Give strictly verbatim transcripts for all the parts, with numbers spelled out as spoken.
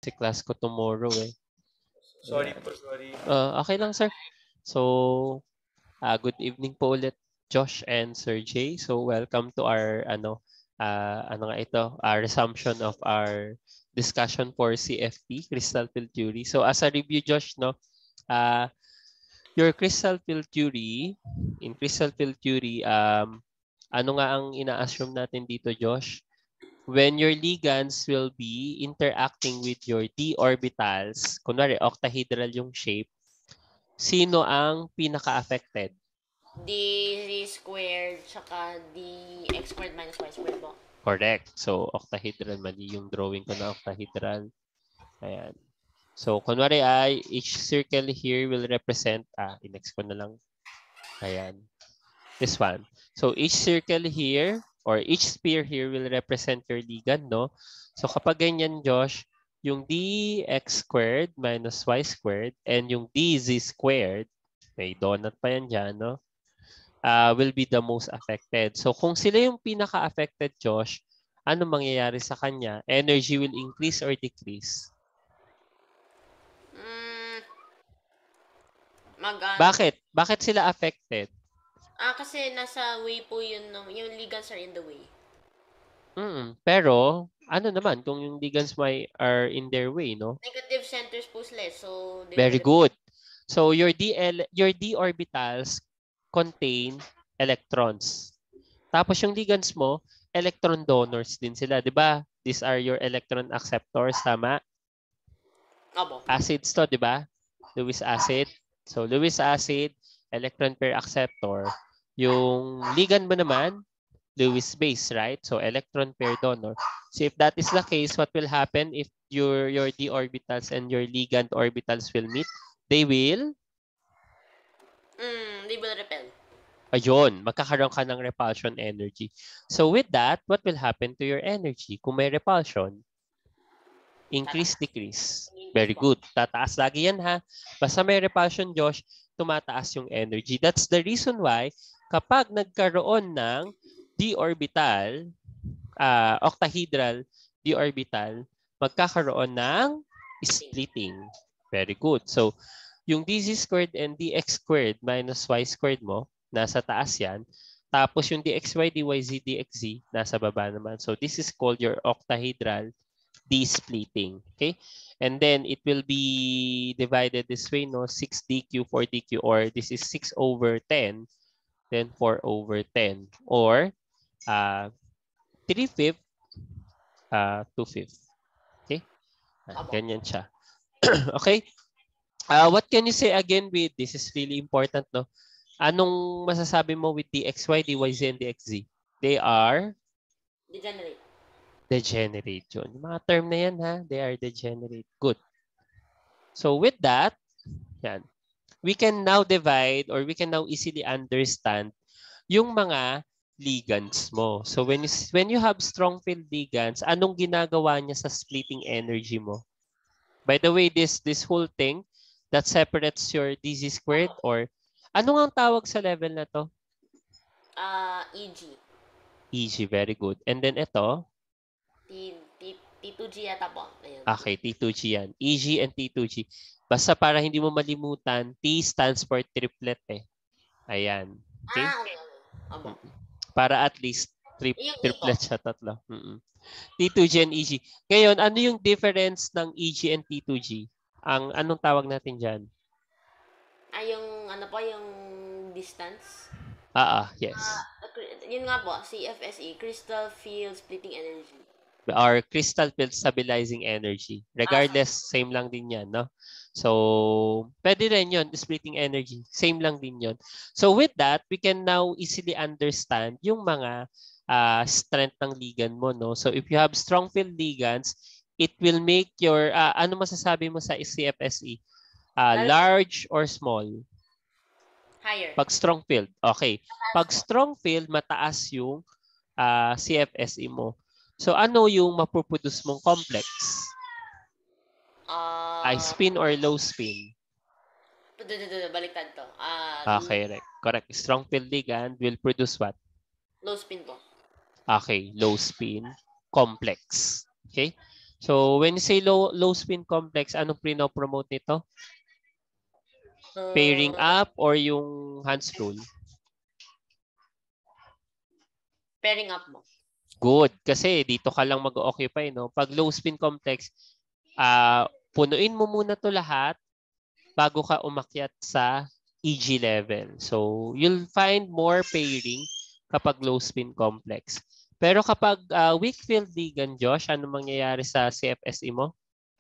Si class ko tomorrow eh. Sorry po, sorry. Uh, okay lang, sir. So, uh, good evening po ulit, Josh and Sir Jay. So, welcome to our, ano, uh, ano nga ito, our resumption of our discussion for C F T, Crystal Field Theory. So, as a review, Josh, no, uh, your Crystal Field Theory, in Crystal Field Theory, um, ano nga ang ina-assume natin dito, Josh? When your ligands will be interacting with your d orbitals, kunwari octahedral yung shape, sino ang pinaka-affected? D squared tsaka D x squared minus y squared po. Correct. So, octahedral, mali yung drawing ko na octahedral. Ayan. So, kunwari ay, each circle here will represent, ah, inex ko na lang. Ayan. This one. So, each circle here, or each sphere here will represent your ligand, no? So, kapag ganyan, Josh, yung dx squared minus y squared and yung dz squared, may donut pa yan dyan, no? Uh, will be the most affected. So, kung sila yung pinaka-affected, Josh, ano mangyayari sa kanya? Energy will increase or decrease? Mm, mag Bakit? Bakit sila affected? Ah, kasi nasa way po yun, no? Yung ligands are in the way. Mm, pero, ano naman, kung yung ligands may are in their way, no? Negative centers po sila, so... They Very good. So, your D L, your d orbitals contain electrons. Tapos yung ligands mo, electron donors din sila, di ba? These are your electron acceptors, tama? Opo. Acids to, di ba? Lewis acid. So, Lewis acid, electron pair acceptor. Yung ligand mo naman, Lewis base, right? So, electron pair donor. So, if that is the case, what will happen if your, your d orbitals and your ligand orbitals will meet? They will? Mm, they will repel. Ayun, magkakaroon ka ng repulsion energy. So, with that, what will happen to your energy? Kung may repulsion, increase, decrease. Very good. Tataas lagi yan, ha? Basta may repulsion, Josh, tumataas yung energy. That's the reason why kapag nagkaroon ng d orbital, uh, octahedral d orbital, magkakaroon ng splitting. Very good. So, yung dz squared and dx squared minus y squared mo, nasa taas yan. Tapos yung dxy, dyz, dxz, nasa baba naman. So, this is called your octahedral d-splitting. Okay? And then, it will be divided this way, no? six d q, four d q, or this is six over ten, then four over ten. Or, uh, three fifths, uh, two fifths. Okay? Uh, ganyan siya. Okay? Uh, what can you say again with, this is really important, no? Anong masasabi mo with dxy, dyz, and dxz? They are? Degenerate. Degenerate yun. Yung mga term na yan, ha? They are degenerate. Good. So with that, yan, we can now divide or we can now easily understand yung mga ligands mo. So when you, when you have strong field ligands, anong ginagawa niya sa splitting energy mo? By the way, this this whole thing that separates your dz squared, or ano nga ang tawag sa level na to? Uh, E G. E G, very good. And then ito? T, T, T2G yata po. Ayan. Okay, T two G yan. E G and T two G. Basta para hindi mo malimutan, T stands for triplet eh. Ayan. Okay? Ah, okay. Abo. Para at least tri Yung triplet siya, tatlo. Mm -mm. T two G and E G. Ngayon, ano yung difference ng E G and T two G? Ang anong tawag natin dyan? Ah, yung ano po, yung distance? Ah, ah yes. Uh, yun nga po, C F S E, Crystal Field Splitting Energy. Or Crystal Field Stabilizing Energy. Regardless, ah, same lang din yan, no? So, pwede rin yun, splitting energy. Same lang din yun. So, with that, we can now easily understand yung mga uh, strength ng ligand mo, no? So, if you have strong field ligands, it will make your, uh, ano masasabi mo sa C F S E? Uh, large or small? Higher. Pag strong field, okay. Pag strong field, mataas yung uh, C F S E mo. So, ano yung mapuproduce mong complex? Uh, High spin or low spin? Baliktad to. Uh, okay, correct. Strong field ligand will produce what? Low spin po. Okay, low spin complex. Okay? So, when you say low, low spin complex, anong pinopromote nito? Pairing Uh, up or yung Hans rule? pairing up mo. Good. Kasi dito ka lang mag-occupy, no? Pag low spin complex, uh, punuin mo muna to lahat bago ka umakyat sa E G level. So, you'll find more pairing kapag low spin complex. Pero kapag uh, weak field ligand, Josh, ano mangyayari sa C F S E mo?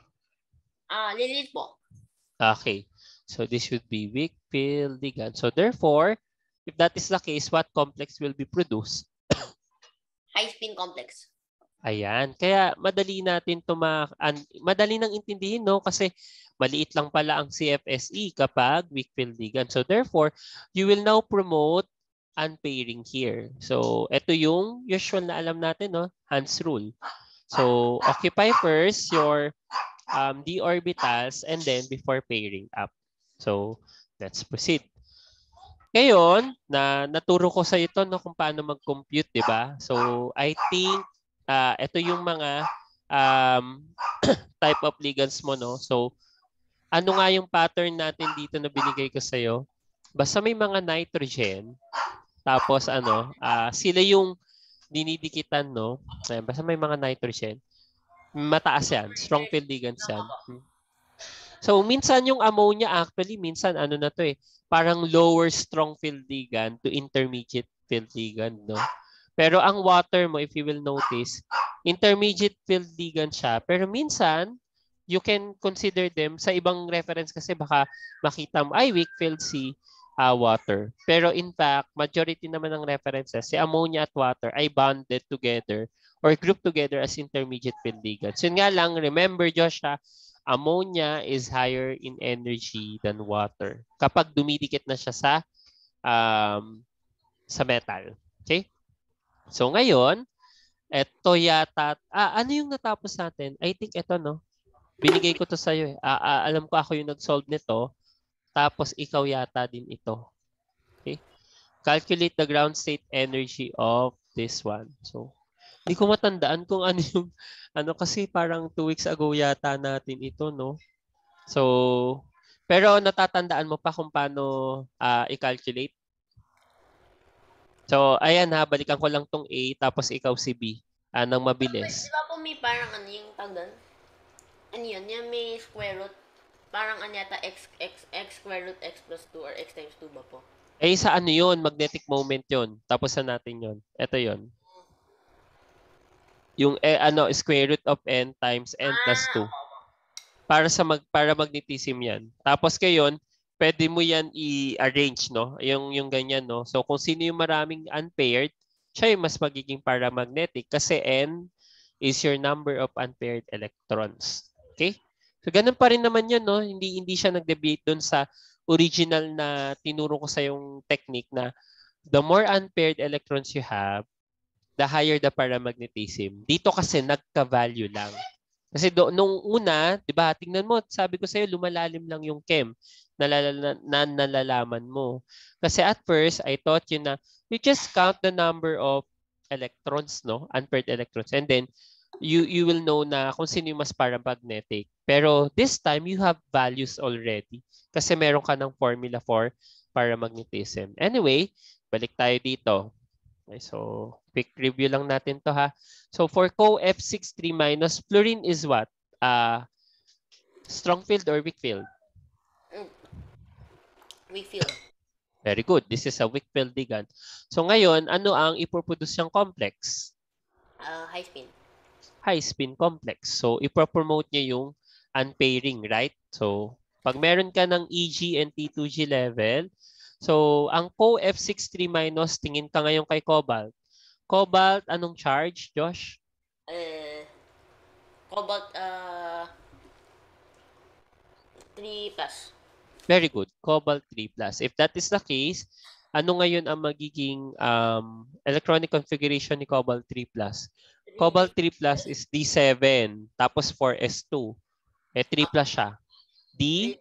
Ah, lilit po. Okay. So, this should be weak field ligand. So, therefore, if that is the case, what complex will be produced? High spin complex. Ayan. Kaya madali natin to ma madali nang intindihin, no? Kasi maliit lang pala ang C F S E kapag weak field ligand. So therefore, you will now promote unpairing here. So ito yung usual na alam natin, no? Hans rule. So occupy first your um, d orbitals and then before pairing up. So let's proceed. Ngayon, na naturo ko sa ito no kung paano mag-compute, 'di ba? So I think uh, ito yung mga um, type of ligands mo, no? So ano nga yung pattern natin dito na binigay ko sa iyo? Basta may mga nitrogen, tapos ano, uh, sila yung dinidikitan, no? Ayan, basta may mga nitrogen. Mataas yan, strong field ligands yan. Hmm. So minsan yung ammonia actually, minsan ano na to eh, parang lower strong field ligand to intermediate field ligand, no? Pero ang water mo, if you will notice, intermediate field ligand siya. Pero minsan, you can consider them sa ibang reference kasi baka makita mo, ay, weak field si uh, water. Pero in fact, majority naman ng references, si ammonia at water ay bonded together or grouped together as intermediate field ligands. Yun nga lang, remember Joshua, ammonia is higher in energy than water kapag dumidikit na siya sa um, sa metal. Okay? So ngayon, eto yata, ah, ano yung natapos natin? I think ito, no? Binigay ko to sa'yo eh. Ah, ah, alam ko ako yung nag-solve nito. Tapos ikaw yata din ito. Okay? Calculate the ground state energy of this one. So, hindi ko matandaan kung ano yung, ano kasi parang two weeks ago yata natin ito, no? So, pero natatandaan mo pa kung paano uh, i-calculate? So, ayan ha, balikan ko lang tong A, tapos ikaw si B. Uh, nang mabilis. Di ba po may parang ano yung tag doon? Ano yun? Yung may square root. Parang ano yata x, x, x square root x plus two or x times two ba po? Eh, sa ano yun? Magnetic moment yun. Tapos na natin yun. Ito yun. Yung eh, ano, square root of n times n plus two. Para sa mag para magnetism 'yan. Tapos kayon, pwede mo 'yan i-arrange, no? Yung yung ganyan, no? So kung sino yung maraming unpaired, siya yung mas magiging paramagnetic kasi n is your number of unpaired electrons. Okay? So ganun pa rin naman 'yun, no? Hindi hindi siya nag-deviate doon sa original na tinuro ko sa yung technique na the more unpaired electrons you have, the higher the paramagnetism. Dito kasi nagka-value lang. Kasi do, nung una, 'di ba, tingnan mo, sabi ko sa iyo lumalalim lang yung chem na, na, na nalalaman mo. Kasi at first, I thought you na you just count the number of electrons, no? Unpaired electrons. And then you you will know na kung sino yung mas paramagnetic. Pero this time you have values already kasi meron ka ng formula for paramagnetism. Anyway, balik tayo dito. Okay, so quick review lang natin to ha. So for C O F sixty-three minus, fluorine is what? Uh, strong field or weak field? Mm. Weak field. Very good. This is a weak field ligand. So ngayon, ano ang ipoproduce yung complex? Uh, high spin. High spin complex. So ipopromote niya yung unpairing, right? So pag meron ka ng E G and T two G level, so ang C O F sixty-three minus, tingin ka ngayon kay cobalt. Cobalt, anong charge, Josh? Uh, cobalt, uh, three plus. Very good. Cobalt three plus. If that is the case, ano ngayon ang magiging um, electronic configuration ni Cobalt three plus? Cobalt three plus is D seven, tapos four S two. Eh, three plus siya. D?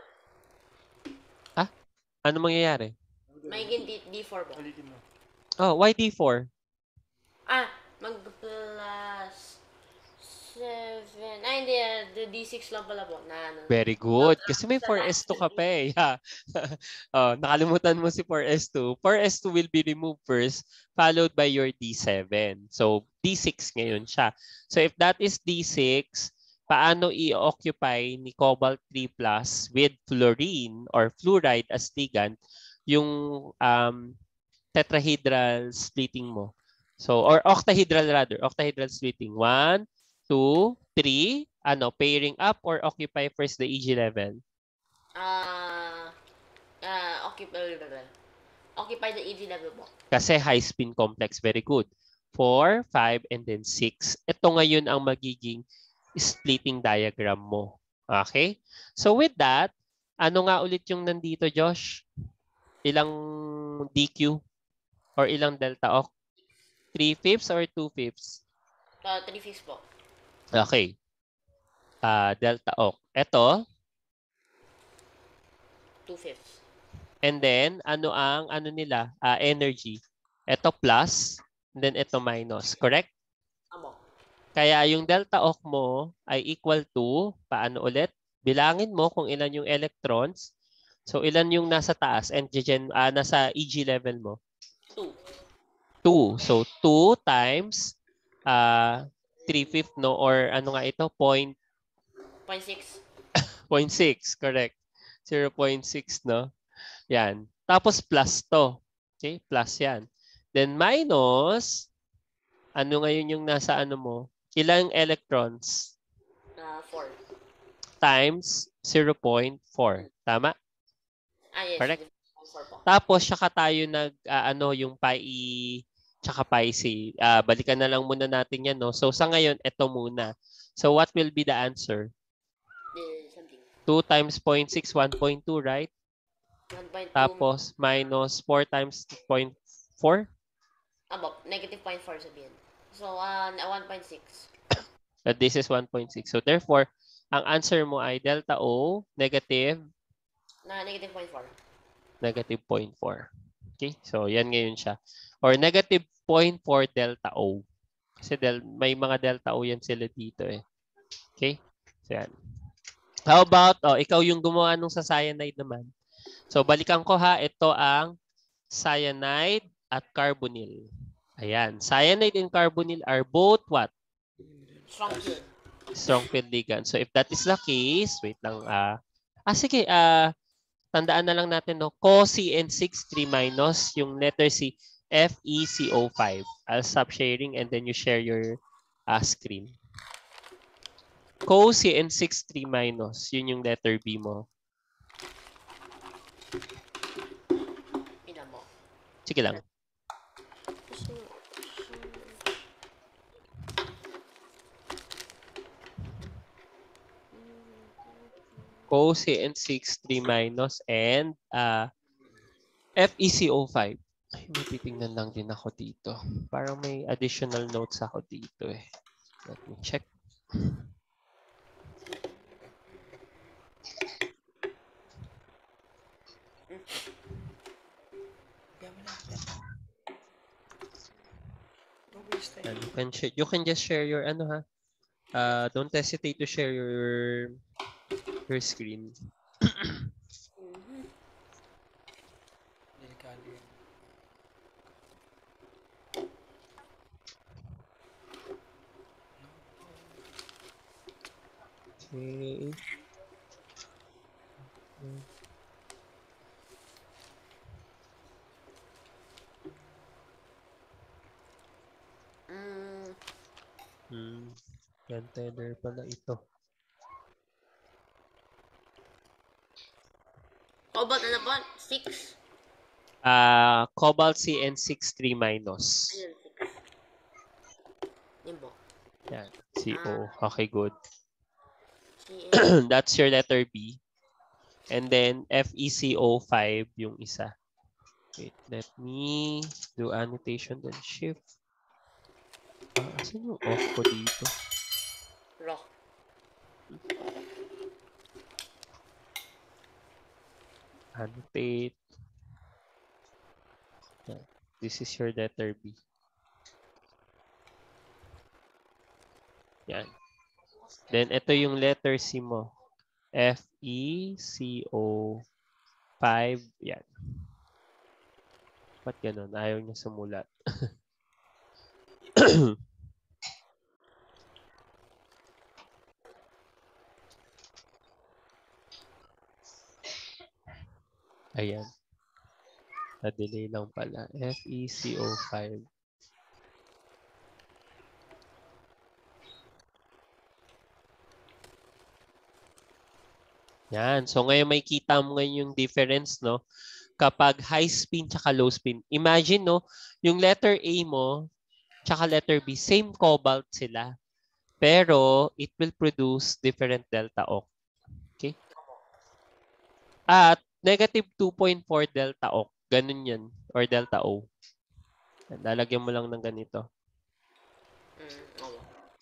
Ah? Ano mangyayari? May D, D4 ba? Oh, why D four? Ah, mag-plus. seven. Ay, hindi. ah, The D six lang pala po. Na, ano. Very good. Kasi may four S two ka pa eh. Yeah. Oh, nakalimutan mo si four S two. four S two will be removed first, followed by your D seven. So, D six ngayon siya. So, if that is D six, paano i-occupy ni cobalt three plus with fluorine or fluoride as ligand yung um, tetrahedral splitting mo? So, or octahedral rather. Octahedral splitting. One, two, three. Ano, pairing up or occupy first the E G level? Ah, ah, occupy, occupy the E G level po. Kasi high spin complex, very good. four, five, and then six. Ito ngayon ang magiging splitting diagram mo. Okay? So with that, ano nga ulit yung nandito, Josh? Ilang D Q or ilang delta oct? three fifths or two fifths? Uh, three fifths po. Okay. Uh, delta oct. Ito, two fifths. and then, ano ang ano nila? Uh, energy. Ito plus, and then ito minus. Correct? Amo. Kaya yung delta oct mo ay equal to, paano ulit? Bilangin mo kung ilan yung electrons. So, ilan yung nasa taas and uh, nasa E G level mo? two. two. So, two times uh, three fifths, no? Or ano nga ito? Point, point six. point six, correct. zero point six, no? Yan. Tapos plus to. Okay? Plus yan. Then minus, ano ngayon yung nasa ano mo? Ilang electrons? Uh, four. Times zero point four. Tama? Ah, yes. Correct? four po. Tapos, saka tayo nag, uh, ano, yung pi E, tsaka pi C. Uh, balikan na lang muna natin yan, no? So, sa ngayon, ito muna. So, what will be the answer? The something. two times zero point six, one point two, right? one point two. Tapos, minus four times zero point four? Abo, negative zero point four sabihin. So, uh, one point six. But this is one point six. So, therefore, ang answer mo ay delta O, negative, Na negative zero point four. negative zero point four. Okay? So, yan ngayon siya. Or negative zero point four delta O. Kasi del may mga delta O yan sila dito eh. Okay? So, yan. How about, oh, ikaw yung gumawa nung sa cyanide naman. So, balikan ko ha. Ito ang cyanide at carbonyl. Ayan. Cyanide and carbonyl are both what? Strong field. Strong field ligand. So, if that is the case, wait lang. Uh, ah, sige. Uh, tandaan na lang natin, no? Co C N six three minus, yung letter C, F E C O five. I'll stop sharing and then you share your uh, screen. Co C N six three minus, yun yung letter B mo. Pina mo. Sige lang. Co C N six three minus and uh, F E C O five. Ay, may titingnan lang din ako dito. Parang may additional notes ako dito eh. Let me check. And you can share, you can just share your ano ha. Uh, don't hesitate to share your your screen. Okay. Mm, Hmm. Yan, tether pala ito. cobalt ano po? six. Uh, cobalt C N six three minus. Ayun, six. Yun po. Yan, C O. Okay, good. C That's your letter B. And then F E C O five yung isa. Wait, let me do annotation then shift. Ah, asan yung off ko dito? Rock. Annotate. Yeah, this is your letter B. Yan. Then, ito yung letter C mo. F E C O five. Yan. Ba't ganun? Ayaw niya sumulat. Ayan. Na-delay lang pala. F E C O five. Yan. So, ngayon may kita mo ngayon yung difference, no? Kapag high spin tsaka low spin. Imagine, no? Yung letter A mo tsaka letter B, same cobalt sila. Pero, it will produce different delta oct. Okay? At, negative two point four delta oct. Ganun yan. Or delta O. Lalagyan mo lang ng ganito. Mm, oo.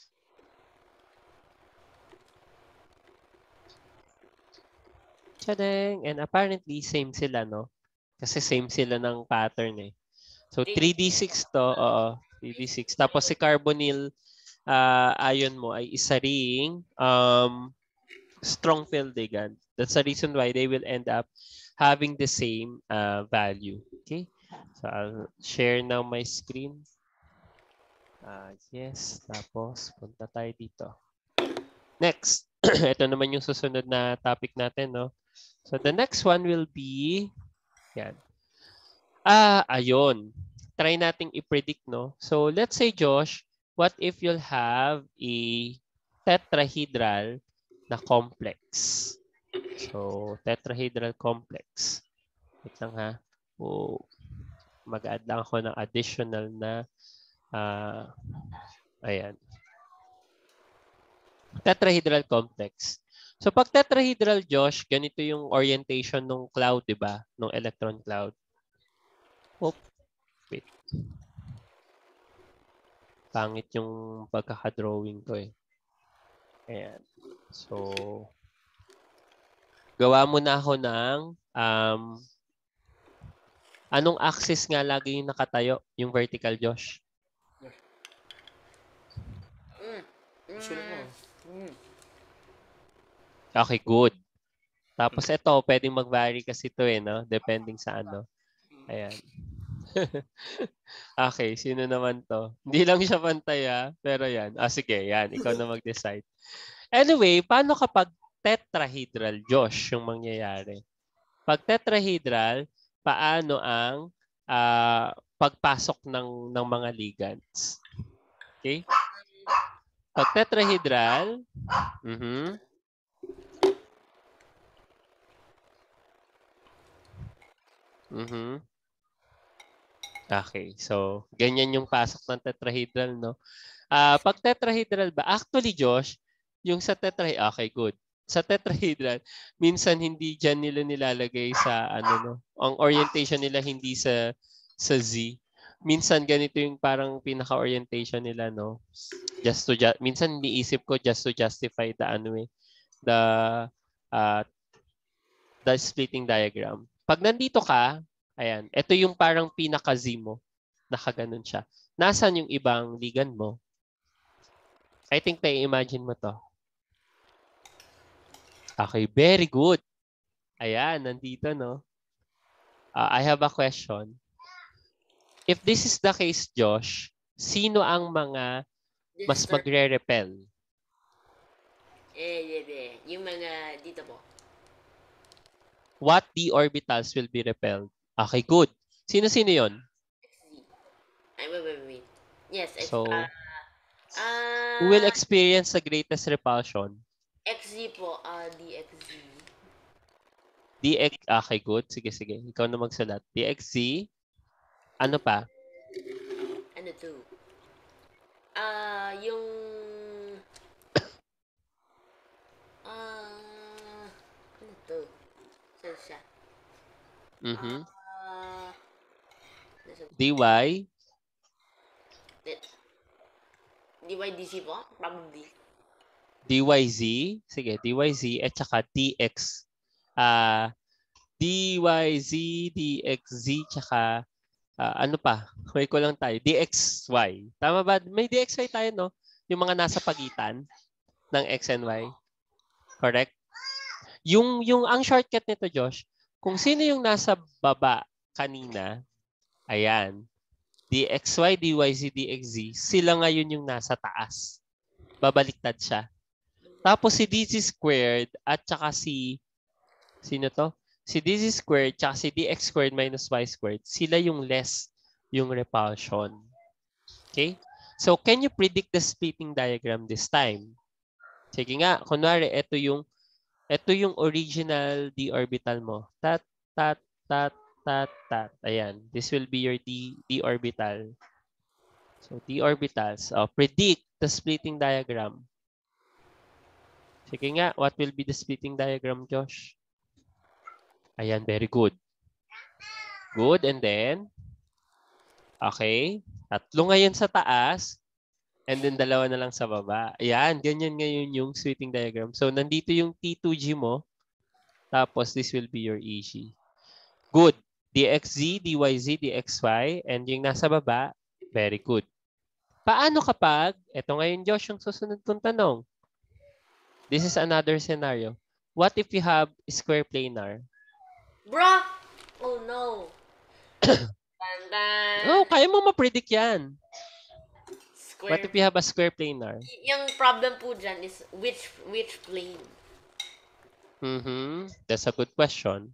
Tadang! And apparently, same sila, no? Kasi same sila ng pattern, eh. So, three D six to. Oo, three D six. Tapos, si carbonyl uh, ion mo ay isa ring um, strong field ligand. That's the reason why they will end up having the same uh, value. Okay? So, I'll share now my screen. Uh, yes. Tapos, punta tayo dito. Next. Ito naman yung susunod na topic natin, no? So, the next one will be, yan. Ah, ayun. Try nating i-predict, no? So, let's say, Josh, what if you'll have a tetrahedral na complex? So, tetrahedral complex. Wait lang, ha? Oh, mag-add lang ako ng additional na, uh, ayan. Tetrahedral complex. So, pag tetrahedral, Josh, ganito yung orientation ng cloud, di ba? Ng electron cloud. Oh, wait. Pangit yung pagkakadrawing ko eh. Ayan. So, gawa muna ako ng um, anong axis nga lagi yung nakatayo? Yung vertical, Josh? Mm. Mm. Mm. Okay, good. Tapos ito, pwedeng mag-vary kasi ito eh, no? Depending sa ano. Ayan. Okay, sino naman to? Hindi lang siya pantay ah, pero yan. Ah, sige, yan. Ikaw na mag-decide. Anyway, paano kapag tetrahedral, Josh, yung mangyayari? Pag tetrahedral, paano ang uh, pagpasok ng, ng mga ligands? Okay? Pag tetrahedral, mhm. Mhm. Okay, so ganyan yung pasok ng tetrahedral, no? Ah, uh, pag tetrahedral ba? Actually, Josh, yung sa tetrahedral, okay, good. Sa tetrahedral, minsan hindi diyan nila nilalagay sa ano, no? Ang orientation nila hindi sa sa Z. Minsan ganito yung parang pinaka-orientation nila, no? Just to ju- minsan niisip ko just to justify the ano eh, the uh, the splitting diagram. Pag nandito ka, ayan, ito yung parang pinaka-Z mo. Nakaganon siya. Nasaan yung ibang ligand mo? I think na-imagine mo to. Okay, very good. Ayan, nandito, no? Uh, I have a question. If this is the case, Josh, sino ang mga mas magre-repel? Eh, eh, yung mga dito po. What d orbitals will be repelled? Okay, good. Sino-sino yon? X Z. Ay, wait, wait, wait. Yes, X, so, uh, uh, who will experience the greatest repulsion? X Z po, uh, D X Z. D X, okay, good. Sige, sige. Ikaw na magsulat. D X Z. Ano pa? Ano to? Ah, uh, yung... Ah... Uh, ano to? Saan siya? Mm-hmm. Uh, D Y? D Y D Z po? Probably. D Y Z? Sige, D Y Z at saka D X. Ah, uh, D Y Z, D X Z, tsaka uh, ano pa? Huwag ko lang tayo. D X Y. Tama ba? May D X Y tayo, no? Yung mga nasa pagitan. ng X and Y. Correct? Yung, yung, ang shortcut nito, Josh, kung sino yung nasa baba kanina, ayan, dxy, dyz, dxz, sila ngayon yung nasa taas. Babaliktad siya. Tapos si dz squared at saka si, sino to? Si dz squared at si dx squared minus y squared, sila yung less yung repulsion. Okay? So, can you predict the splitting diagram this time? Sige nga, kunwari, ito yung ito yung original d orbital mo. Tat, tat, tat, tat, tat. Ayan. This will be your d, d orbital. So, d orbitals. Oh, predict the splitting diagram. Sige nga, what will be the splitting diagram, Josh? Ayan, very good. Good, and then? Okay. Tatlo ngayon sa taas. And then dalawa na lang sa baba. Ayan, ganyan ngayon yung splitting diagram. So, nandito yung T two G mo. Tapos, this will be your E G. Good. dxz, dyz, dxy. And yung nasa baba, very good. Paano kapag, eto ngayon, Josh, yung susunod kong tanong. This is another scenario. What if you have square planar? Bro! Oh no. Tandan. Oh, kaya mo ma-predict yan. Square. What if you have a square planar? Y- yung problem po dyan is which which plane? Mm-hmm. That's a good question.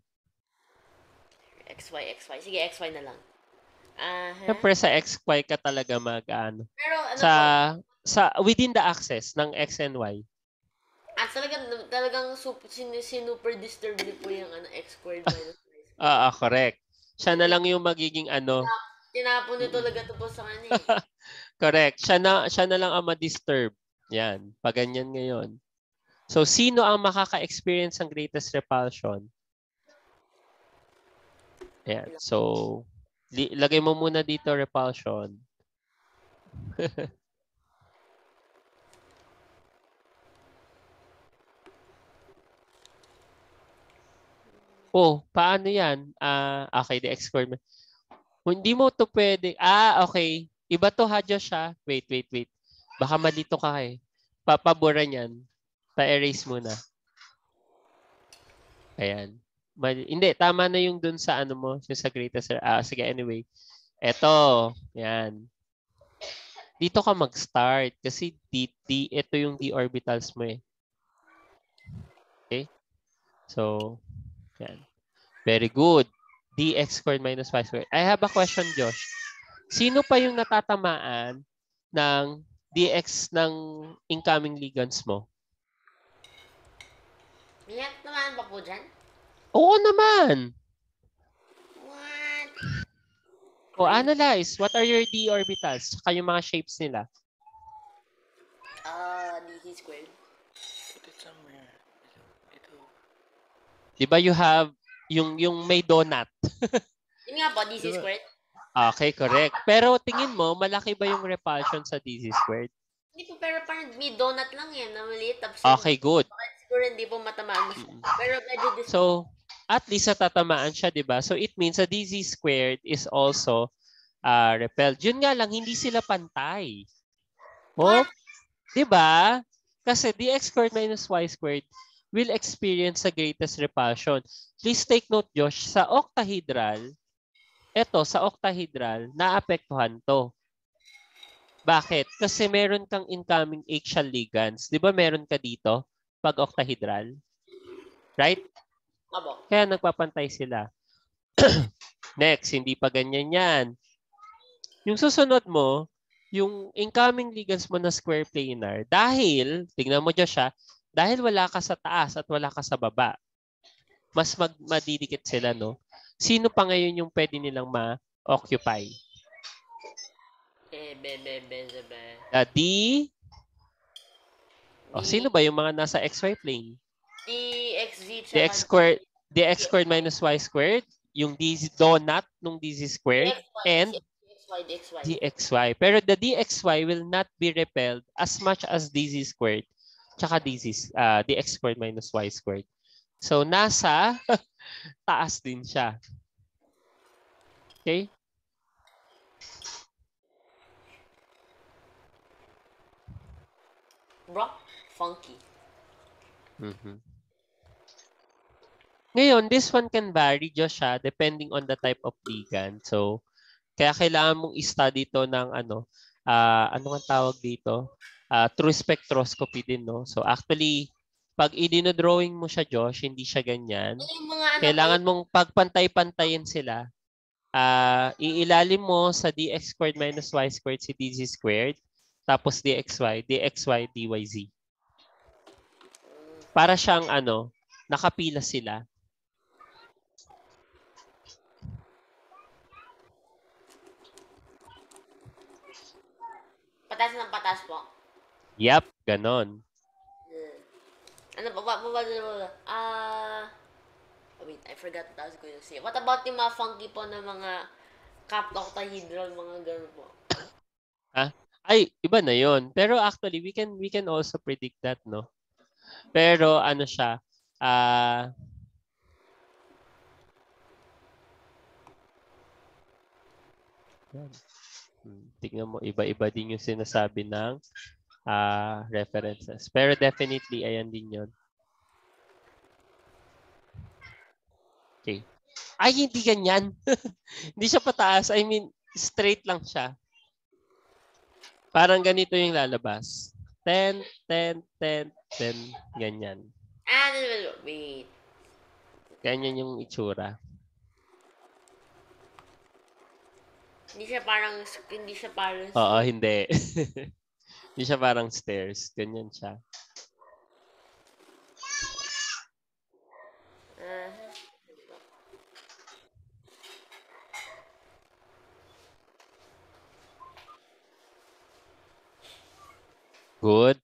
X Y, X Y. Sige, X Y na lang. Aha. Siyempre sa X Y ka talaga mag-ano. Pero ano Sa, po? sa, within the axis ng X and Y. At talagang, talagang super, sin, super disturb niyo po yung ano, X squared minus Y squared. Ah, ah, correct. Siya na lang yung magiging ano. Tinapon niyo talaga ito po sa kanya eh. Correct. Siya na, siya na lang ang ma-disturb. Yan. Pag ganyan ngayon. So, sino ang makaka-experience ng greatest repulsion? Yan. So, li- lagay mo muna dito repulsion. Oh, paano yan? Ah, okay, the X squared. Hindi mo to pwede. Ah, okay. Iba to ha, Josh ha. Wait, wait, wait. Baka malito ka eh. Papabura niyan. Pa-erase muna. Ayan. Mal- hindi, tama na yung dun sa ano mo, yung sa greatest. Ah, sige, anyway. Eto. Yan. Dito ka mag-start kasi D, D, ito yung d orbitals mo eh. Okay? So, yan. Very good. Dx squared minus y squared. I have a question, Josh. Sino pa yung natatamaan ng dx ng incoming ligands mo? May naman ba po dyan? Oo naman. What? O analyze. What are your d orbitals? Saka yung mga shapes nila. Ah, uh, D C squared. Put it somewhere. Ito. Diba you have yung yung may donut? Yun nga po, D C Diba? squared. Okay, correct. Pero tingin mo, malaki ba yung repulsion sa d c squared? Hindi po, pero parang may donut lang yan na maliit. Tapos Okay, good. baka siguro hindi po matamaan mo siya. Pero medyo dis- So, at least natatamaan siya, di ba? So, it means a d z squared is also uh, repelled. Yun nga lang, hindi sila pantay. Oh, di ba? Kasi dx squared minus y squared will experience the greatest repulsion. Please take note, Josh, sa octahedral, eto, sa octahedral, naapektuhan to. Bakit? Kasi meron kang incoming axial ligands. Di ba meron ka dito pag octahedral? Right? Abo. Kaya nagpapantay sila. Next, hindi pa ganyan yan. Yung susunod mo, yung incoming ligands mo na square planar, dahil, tingnan mo dyan siya, dahil wala ka sa taas at wala ka sa baba, mas mag madidikit sila, no? Sino pa ngayon yung pwede nilang ma-occupy? Eh, be, be, be, be, be. Uh, D? O, D- sino ba yung mga nasa xy plane? dxz tsaka dx squared, dx squared minus y squared, yung dz donut nung dz squared, dxy, and dxy, dxy. dxy. Pero the dxy will not be repelled as much as dz squared tsaka dz, uh, dx squared minus y squared. So, nasa taas din siya. Okay? Bro? funky. Mhm. Ngayon, this one can vary, Josh, ha, depending on the type of ligand. So, kaya kailangan mong i-study to ng ano, ah ano ang tawag dito? Ah, true spectroscopy din, no? So, actually, pag i-drawing mo siya, Josh, hindi siya ganyan. Yung mga ano to, Kailangan mong pagpantay-pantayin sila. Ah, iilalim mo sa dx squared minus y squared si dz squared, tapos dxy, dxy, dyz. Para siyang ano, nakapila sila. patas ng patas po. Yep, ganon. Hmm. Ano ba, ba, ba, ba, ba, ah, oh, wait, I forgot what I was going to say. What about yung mga funky po na mga capped octahedral, mga gano'n po? Ha? Ay, iba na yon. Pero actually, we can we can also predict that, no? Pero ano siya, ah hmm, tingnan mo, iba-iba din yung sinasabi ng ah references. Pero definitely, ayan din yon. Okay. Ay, hindi ganyan. Hindi siya pataas. I mean, straight lang siya. Parang ganito yung lalabas. ten, ten, ten, ten. Ganyan. Ah, no, no, no, wait. Ganyan yung itsura. Hindi siya parang, hindi siya parang, Oo, hindi. Hindi siya parang stairs. Ganyan siya. ah, Good.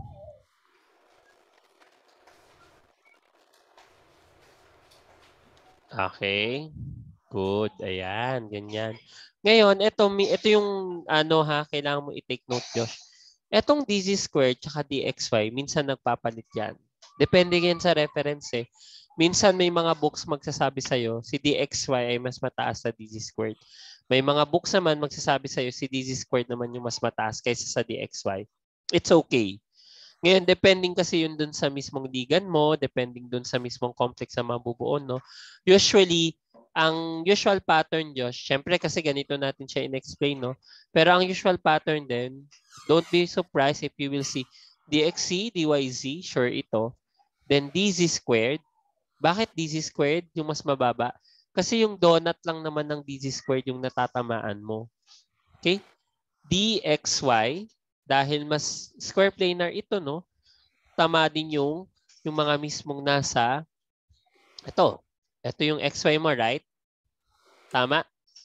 Okay. Good. Ayan, ganyan. Ngayon, ito, ito yung ano ha, kailangan mo i-take note, Josh. Etong dz squared tsaka dxy, minsan nagpapalit yan. Depende yan sa reference eh. Minsan may mga books magsasabi sa'yo, si dxy ay mas mataas sa dz squared. May mga books naman magsasabi sa'yo, si dz squared naman yung mas mataas kaysa sa dxy. It's okay. Ngayon, depending kasi yun dun sa mismong ligan mo, depending dun sa mismong complex na mabubuo, no? Usually, ang usual pattern, Josh, syempre kasi ganito natin siya in-explain, no? Pero ang usual pattern din, don't be surprised if you will see dxc, dyz, sure ito. Then dz squared. Bakit dz squared yung mas mababa? Kasi yung donut lang naman ng dz squared yung natatamaan mo. Okay? dxy, dahil mas square planar ito, no? Tama din yung, yung mga mismong nasa, ito, ito yung xy mo, right? Tama?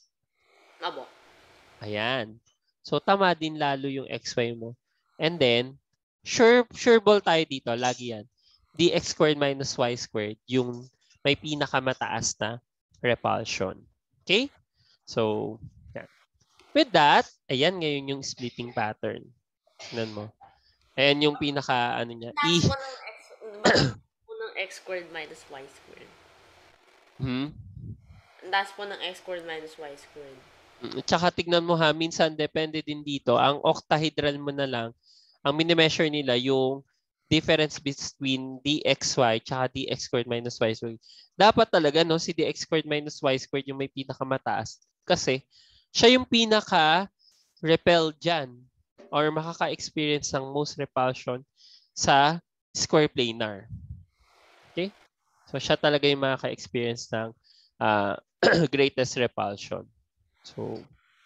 abo. Ayan. So, tama din lalo yung xy mo. And then, sure, sure ball tayo dito, lagi yan. Dx squared minus y squared, yung may pinakamataas na repulsion. Okay? So, yan. With that, ayan ngayon yung splitting pattern. Tignan mo. Ayan yung pinaka, ano niya. Taas E. po ng x, bakit po ng x squared minus y squared? Hmm? Ang taas po ng x squared minus y squared. Tsaka tignan mo ha, minsan depende din dito. Ang octahedral mo na lang, ang minimeasure nila yung difference between dxy tsaka dx squared minus y squared. Dapat talaga, no, si dx squared minus y squared yung may pinakamataas. Kasi siya yung pinaka-repel dyan or makaka-experience ng most repulsion sa square planar. Okay? So siya talaga yung makaka-experience ng uh, greatest repulsion. So,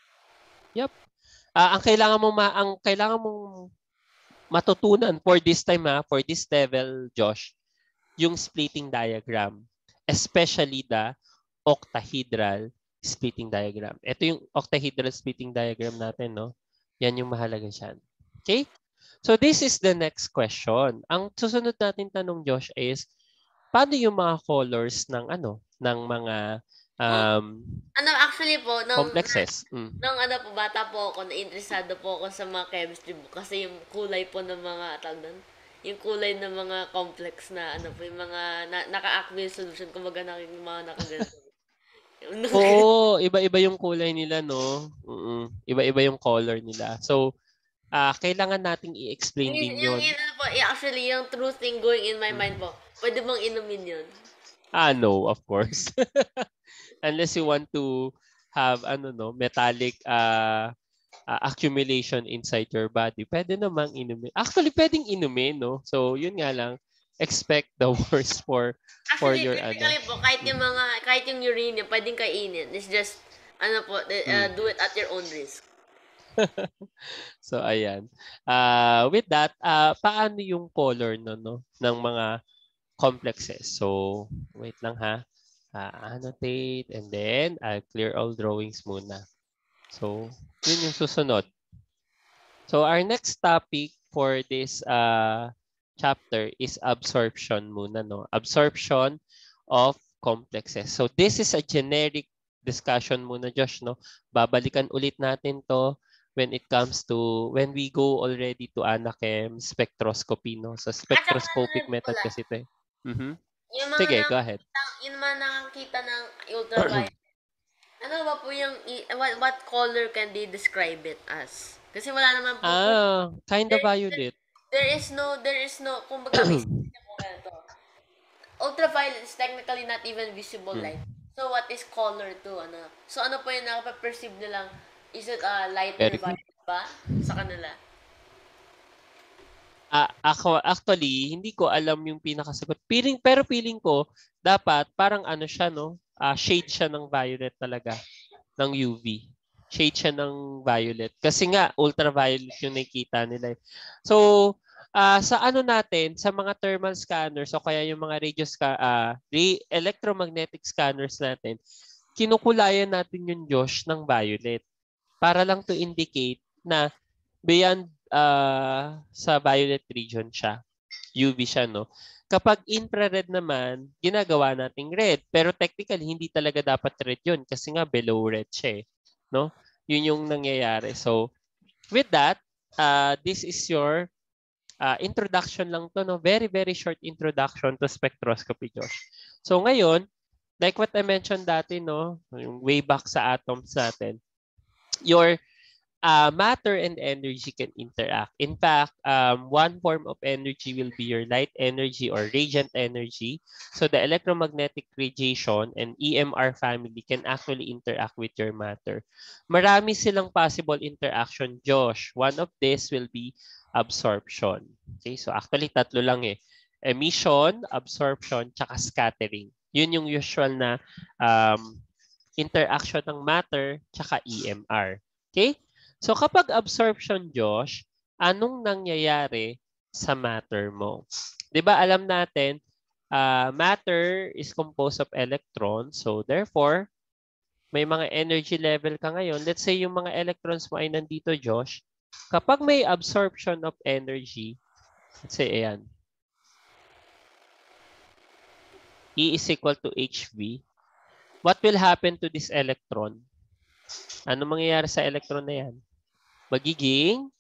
yep. Uh, ang kailangan mo ma ang kailangan mong matutunan for this time ha, for this level, Josh, yung splitting diagram, especially the octahedral splitting diagram. Ito yung octahedral splitting diagram natin, no? Yan yung mahalaga diyan. Okay? So this is the next question. Ang susunod natin tanong, Josh, is paano yung mga colors ng ano, ng mga um Ano, actually po, nung, complexes? Mm. nung ano po, bata po ako, na-interesado po ako sa mga chemistry book kasi yung kulay po ng mga, tawag doon, yung kulay ng mga complex na, ano po, yung mga na, naka-aqueous solution, kumbaga na, yung mga nakaganto. Oo, iba-iba yung kulay nila, no? Mm-mm. Iba-iba yung color nila. So, ah kailangan nating i-explain Yung, din yung, yun. yun, ano po, eh, actually, yung true thing going in my mind Mhm. po, pwede bang inumin yun? Ah, no, of course. Unless you want to have ano no, metallic uh, uh, accumulation inside your body, pwede namang inumin. Actually, pwedeng inumin, no? So, yun nga lang, expect the worst for for Actually, your ano. technically po, kahit yung Mm. mga, kahit yung urine, pwedeng kainin. It's just, ano po, the- uh, Mm. do it at your own risk. So, ayan. Uh, with that, uh, paano yung color no, no, ng mga complexes? So, wait lang ha. Uh, annotate and then I'll clear all drawings muna. So, yun yung susunod. So, our next topic for this uh, chapter is absorption muna, no? Absorption of complexes. So, this is a generic discussion muna, Josh, no? Babalikan ulit natin to when it comes to, when we go already to Anachem spectroscopy, no? So, At saka, spectroscopic ano method pala, kasi ito eh. Mhm. yung mga Sige, go ahead. nakakita, yung mga nakakita ng ultraviolet, ano ba po yung, i- what, what color can they describe it as? Kasi wala naman po, kung, Ah, kind of there, there, violet. there is no, there is no, kumbaga, isipin niyo po ganito. Ultraviolet is technically not even visible Hmm. light. So, what is color to, ano? So, ano po yung nakapa-perceive nilang, is it a lighter Very good. violet ba sa kanila? Ah, ako actually hindi ko alam yung pinakasagot. Feeling pero feeling ko dapat parang ano siya no, ah, shade siya ng violet talaga ng U V. Shade siya ng violet kasi nga ultraviolet yung nakikita nila. eh. So, ah, sa ano natin, sa mga thermal scanners o kaya yung mga radio sca ah, re- electromagnetic scanners natin, kinukulayan natin yung Josh ng violet para lang to indicate na beyond uh, sa violet region siya. U V siya, no? Kapag infrared naman, ginagawa nating red. Pero technically, hindi talaga dapat red yun kasi nga below red siya, eh, no? Yun yung nangyayari. So, with that, uh, this is your uh, introduction lang to, no? Very, very short introduction to spectroscopy, Josh. So, ngayon, like what I mentioned dati, no? Yung way back sa atoms natin, your uh, matter and energy can interact. In fact, um, one form of energy will be your light energy or radiant energy. So the electromagnetic radiation and E M R family can actually interact with your matter. Marami silang possible interaction, Josh. One of this will be absorption. Okay, so actually tatlo lang eh. Emission, absorption, tsaka scattering. Yun yung usual na um, interaction ng matter tsaka E M R. Okay? So kapag absorption, Josh, anong nangyayari sa matter mo? 'Di ba alam natin, uh, matter is composed of electrons. So therefore, may mga energy level ka ngayon. Let's say yung mga electrons mo ay nandito, Josh. Kapag may absorption of energy, let's say ayan, E is equal to H V. What will happen to this electron? Ano mangyayari sa electron na yan? Magiging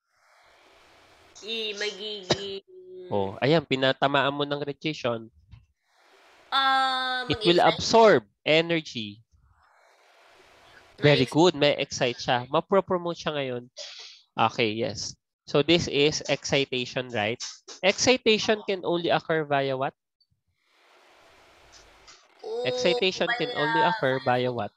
I, magiging, Oh, ayan, pinatamaan mo ng radiation. ah, It will mag-excite? absorb energy. Very Na-excite? good. May excite siya. Ma-promote siya ngayon. Okay, yes. So this is excitation, right? Excitation can only occur via what? Oh, Excitation can via, only occur via via photon. what?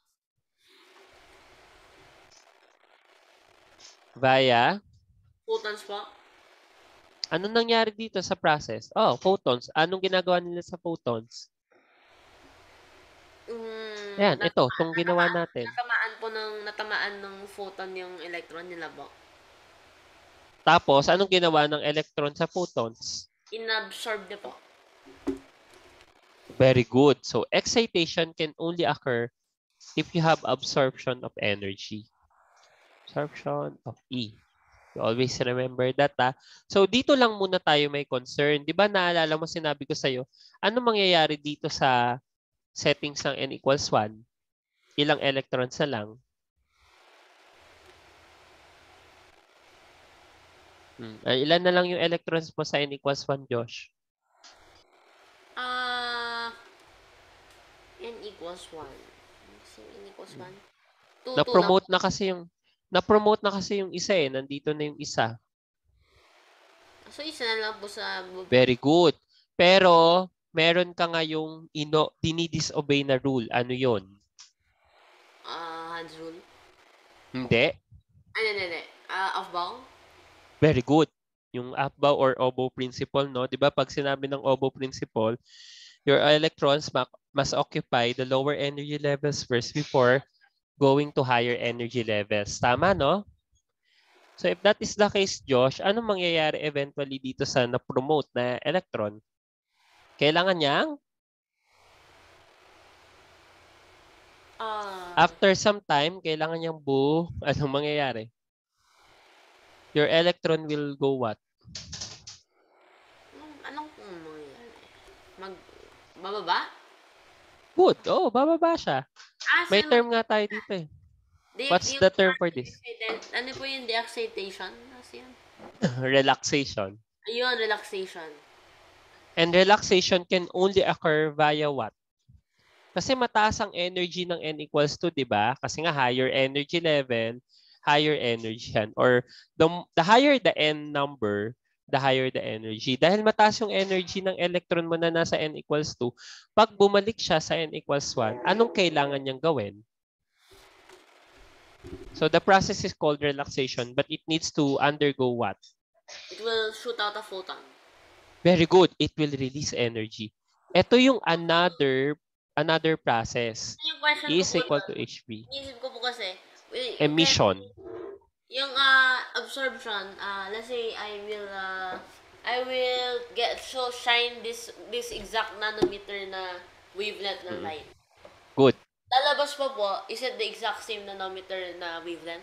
Via, Photons po? ano nangyari dito sa process? Oh, photons. Anong ginagawa nila sa photons? Mm, Ayan, ito, natama, itong ginawa natamaan, natin. natamaan po ng, natamaan ng photon yung electron nila po. Tapos, anong ginawa ng electron sa photons? Inabsorb niya po. Very good. So, excitation can only occur if you have absorption of energy. Absorption of E. You always remember that, ha? So, dito lang muna tayo may concern. Di ba naalala mo, sinabi ko sa'yo, ano mangyayari dito sa settings ng n equals one? Ilang electrons na lang? Hmm. Ay, ilan na lang yung electrons mo sa n equals one, Josh? Ah, n equals one. N equals one. two, two lang Na-promote po. na kasi yung Na-promote na kasi yung isa eh. Nandito na yung isa. So, isa na lang po sa... Very good. Pero, meron ka ngayong ino, dinidisobey na rule. Ano yon? Uh, hands rule? Hindi. Ano, ano, ano? Uh, off-bow? Very good. Yung up-bow or oboe principle, no? Di ba pag sinabi ng oboe principle, your electrons must occupy the lower energy levels first before going to higher energy levels. Tama, no? So if that is the case, Josh, anong mangyayari eventually dito sa na-promote na electron? Kailangan niyang Uh, after some time, kailangan niyang buo. Anong mangyayari? Your electron will go what? anong, anong mangyayari? Mag... Bababa? Good. Oh, bababa siya. Ah, May so, term nga tayo dito eh. di- What's yung the term for this? excited- Ano po yung de-excitation? Kasi yan. Relaxation. Ayun, relaxation. And relaxation can only occur via what? Kasi mataas ang energy ng N equals to, di ba? Kasi nga higher energy level, higher energy yan. Or the, the higher the N number, the higher the energy. Dahil mataas yung energy ng electron mo na nasa N equals two, pag bumalik siya sa N equals one, anong kailangan niyang gawin? So the process is called relaxation, but it needs to undergo what? It will shoot out a photon. Very good. It will release energy. Ito yung another another process. Yung question is ko po equal doon, to H B. inisip ko po kasi, we- Emission. yung uh, absorption, uh, let's say I will, uh, I will get, so shine this, this exact nanometer na wavelength ng light. Good. Lalabas pa po, is it the exact same nanometer na wavelength?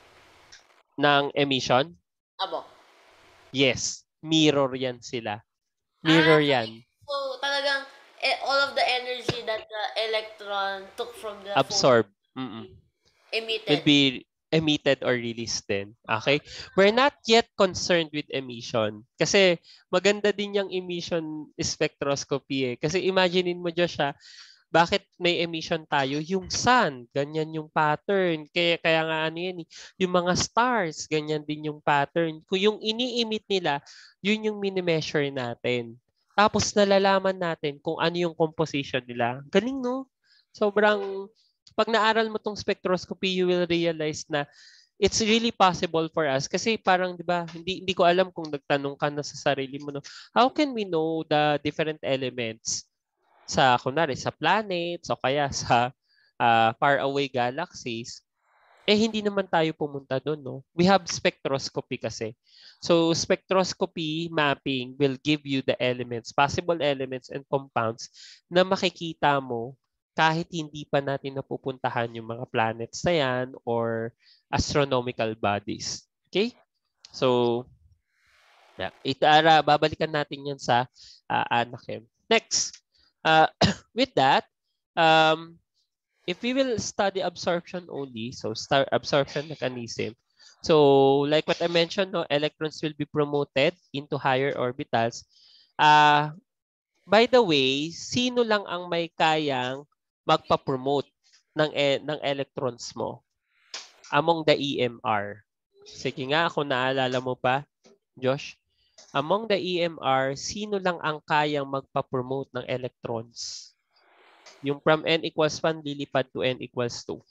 Ng emission? Abo. Yes. Mirror yan sila. Mirror Ah, yan. So, talagang, eh, all of the energy that the electron took from the Absorb. photon Mm-mm. emitted. Will be emitted or released din. Okay? We're not yet concerned with emission. Kasi maganda din yung emission spectroscopy eh. Kasi imaginein mo Josh ha, bakit may emission tayo? Yung sun, ganyan yung pattern. Kaya, kaya nga ano yan, yung mga stars, ganyan din yung pattern. Kung yung ini-emit nila, yun yung mini-measure natin. Tapos nalalaman natin kung ano yung composition nila. Galing, no? Sobrang, pag naaral mo tong spectroscopy, you will realize na it's really possible for us. Kasi parang, di ba, hindi, hindi ko alam kung nagtanong ka na sa sarili mo, no? How can we know the different elements sa, kunwari, sa planets o kaya sa uh, faraway galaxies? Eh, hindi naman tayo pumunta doon, no? We have spectroscopy kasi. So, spectroscopy mapping will give you the elements, possible elements and compounds na makikita mo kahit hindi pa natin napupuntahan yung mga planets na yan or astronomical bodies. Okay? So, yeah. Itara, babalikan natin yan sa uh, Anakim. Next, uh, with that, um, if we will study absorption only, so start absorption mechanism. So like what I mentioned, no, electrons will be promoted into higher orbitals. Uh, by the way, sino lang ang may kayang magpa-promote ng, e ng electrons mo among the E M R? Sige nga, kung naalala mo pa, Josh. Among the E M R, sino lang ang kayang magpa-promote ng electrons? Yung from N equals one, lilipad to N equals two.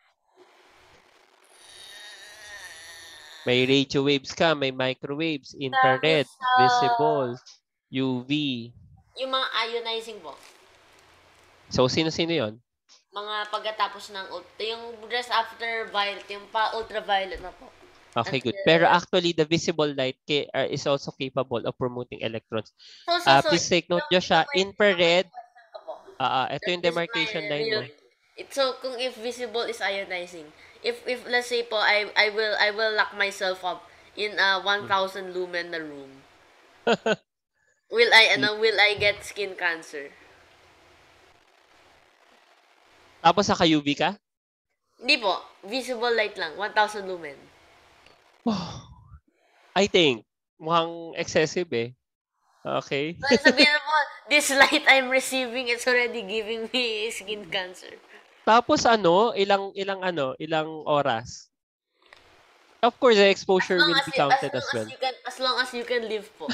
May radio waves ka, may microwaves, infrared, Tapos, uh, visible, U V. Yung mga ionizing po. So, sino-sino yon? Mga pagkatapos ng, ult- yung just after violet, yung pa ultraviolet na po. Okay, good. Until- Pero actually, the visible light ca- uh, is also capable of promoting electrons. So, so, Uh, so, please take note, yung- Joshua, yung may- infrared, yung may question ko po. uh, ito yung That is demarcation my line mo. real- It, so, kung if visible is ionizing, if, if let's say po, I, I will, I will lock myself up in a one thousand lumen na room. Will I, ano, will I get skin cancer? Tapos naka-U V ka? Hindi po. Visible light lang. one thousand lumen. I think, mukhang excessive eh. Okay. So, sabihin mo, this light I'm receiving, it's already giving me skin cancer. Tapos ano, ilang ilang ano, ilang oras? Of course, the As exposure long will as be you, as counted long as as well. you can, as long as you can live po.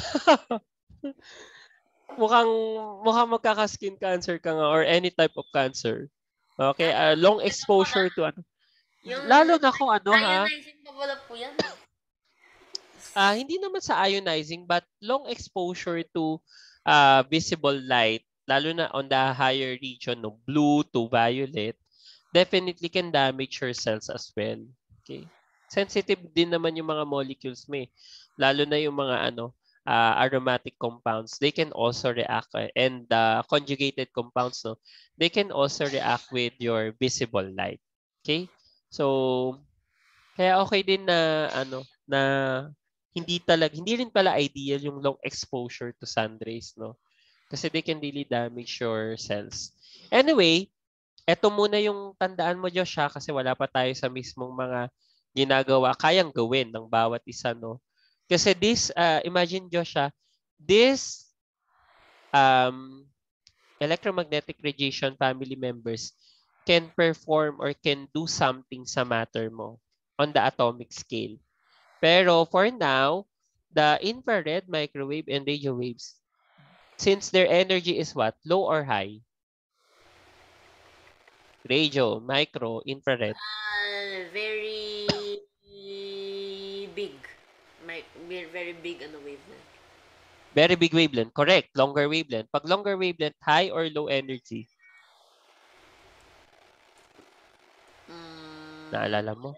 mukhang mukhang magkaka-skin cancer ka nga or any type of cancer. Okay, uh, long exposure to ano. Yung Lalo na kung ano ha, ionizing pa pala po yan. eh. ah hindi naman sa ionizing but long exposure to uh, visible light, lalo na on the higher region no blue to violet, definitely can damage your cells as well. Okay? Sensitive din naman yung mga molecules mo eh. Lalo na yung mga ano, uh, aromatic compounds, they can also react eh, and the uh, conjugated compounds no, they can also react with your visible light. Okay? So kaya okay din na ano na hindi talaga hindi rin pala ideal yung long exposure to sun rays no. Kasi they can really damage your cells. Anyway, eto muna yung tandaan mo Josh ha, kasi wala pa tayo sa mismong mga ginagawa kayang gawin ng bawat isa no. Kasi this uh, imagine Josh ha, this um electromagnetic radiation family members can perform or can do something sa matter mo on the atomic scale. Pero for now, the infrared, microwave, and radio waves, since their energy is what? Low or high? Radio, micro, infrared. Uh, very big. My, very, very big ano wavelength. Very big wavelength. Correct. Longer wavelength. Pag longer wavelength, high or low energy? Mm, Naalala mo?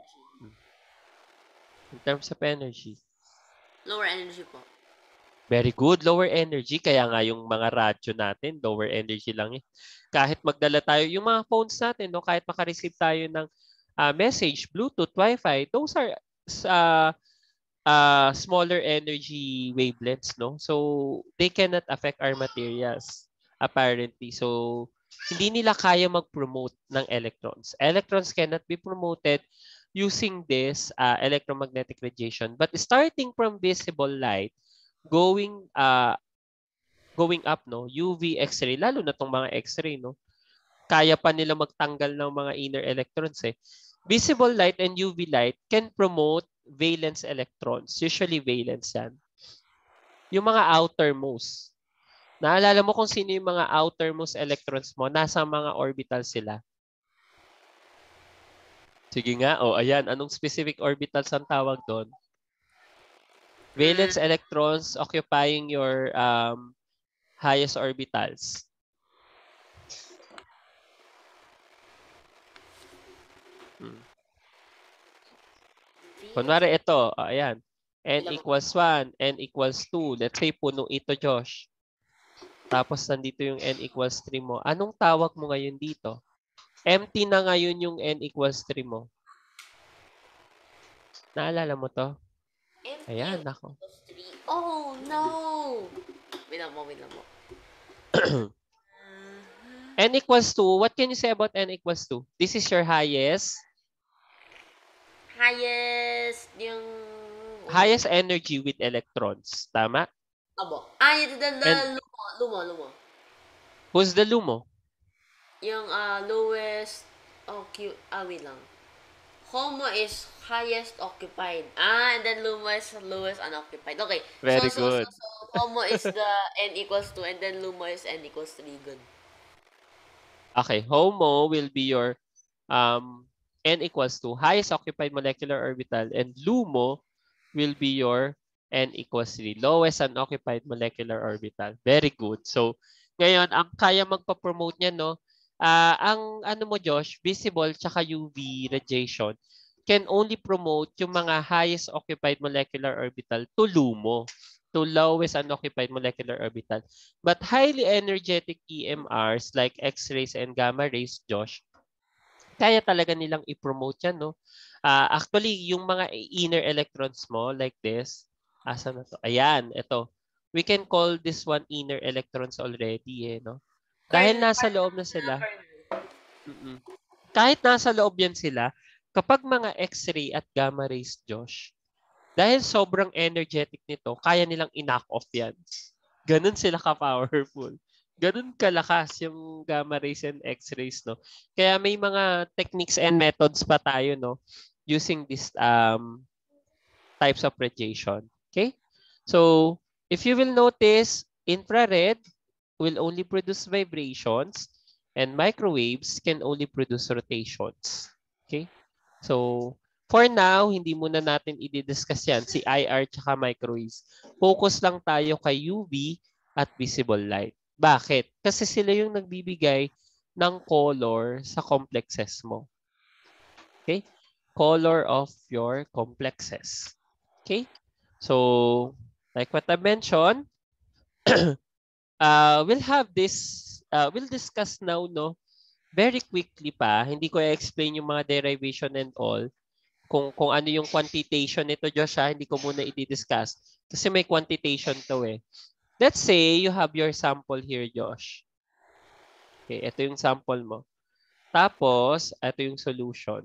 In terms of energy. lower energy po. Very good. Lower energy. Kaya nga yung mga radyo natin, lower energy lang eh. Kahit magdala tayo, yung mga phones natin, no, kahit makareceive tayo ng uh, message, Bluetooth, Wi-Fi, those are uh, uh, smaller energy wavelengths, no? So, they cannot affect our materials, apparently. So, hindi nila kaya mag-promote ng electrons. Electrons cannot be promoted using this uh, electromagnetic radiation. But starting from visible light, going uh going up no U V X-ray lalo na tong mga X-ray no kaya pa nila magtanggal ng mga inner electrons eh. Visible light and U V light can promote valence electrons, usually valence yan, yung mga outermost. Naalala mo kung sino yung mga outermost electrons mo, nasa mga orbital sila? Sige nga, oh ayan, anong specific orbitals ang tawag doon? Valence electrons occupying your um, highest orbitals. Hmm. Kunwari ito, oh, ayan. N equals one, N equals two. Let's say puno ito, Josh. Tapos nandito yung N equals three mo. Anong tawag mo ngayon dito? Empty na ngayon yung N equals three mo. Naalala mo to? Ayan, nako. Oh, no! Wait lang mo, wait lang mo. N equals two. What can you say about N equals two? This is your highest. Highest, yung... Highest energy with electrons. Tama? Abo. Ah, yung the, the, And, lumo, lumo, lumo. Who's the lumo? Yung uh, lowest... Occu... Ah, wait lang. Homo is highest occupied. Ah, and then Lumo is lowest unoccupied. Okay. Very so, so, good. So, so, Homo is the N equals two and then Lumo is N equals three. Good. Okay. Homo will be your um, N equals to highest occupied molecular orbital and LUMO will be your N equals three, lowest unoccupied molecular orbital. Very good. So, ngayon, ang kaya magpa-promote niya, no, uh, ang ano mo, Josh, visible tsaka U V radiation can only promote yung mga highest occupied molecular orbital to LUMO, to lowest unoccupied molecular orbital. But highly energetic E M Rs like X-rays and gamma rays, Josh, kaya talaga nilang i-promote yan, no? Uh, actually, yung mga inner electrons mo, like this, asa na to? Ayan, ito. We can call this one inner electrons already, eh, no? Dahil nasa loob na sila. Mm-mm. Kahit nasa loob yan sila, kapag mga X-ray at gamma rays, Josh, dahil sobrang energetic nito, kaya nilang i-knock off yan. Ganun sila ka-powerful. Ganun kalakas yung gamma rays and X-rays, no? Kaya may mga techniques and methods pa tayo, no? Using this um types of radiation. Okay? So, if you will notice, infrared will only produce vibrations and microwaves can only produce rotations. Okay? So, for now, hindi muna natin i-discuss yan, si I R tsaka microwaves. Focus lang tayo kay U V at visible light. Bakit? Kasi sila yung nagbibigay ng color sa complexes mo. Okay? Color of your complexes. Okay? So, like what I mentioned, uh, we'll have this, uh, we'll discuss now, no, very quickly pa. Hindi ko i-explain yung mga derivation and all. Kung, kung ano yung quantitation nito, Joshua, hindi ko muna i-discuss. Kasi may quantitation to eh. Let's say you have your sample here, Josh. Okay, ito yung sample mo. Tapos, ito yung solution.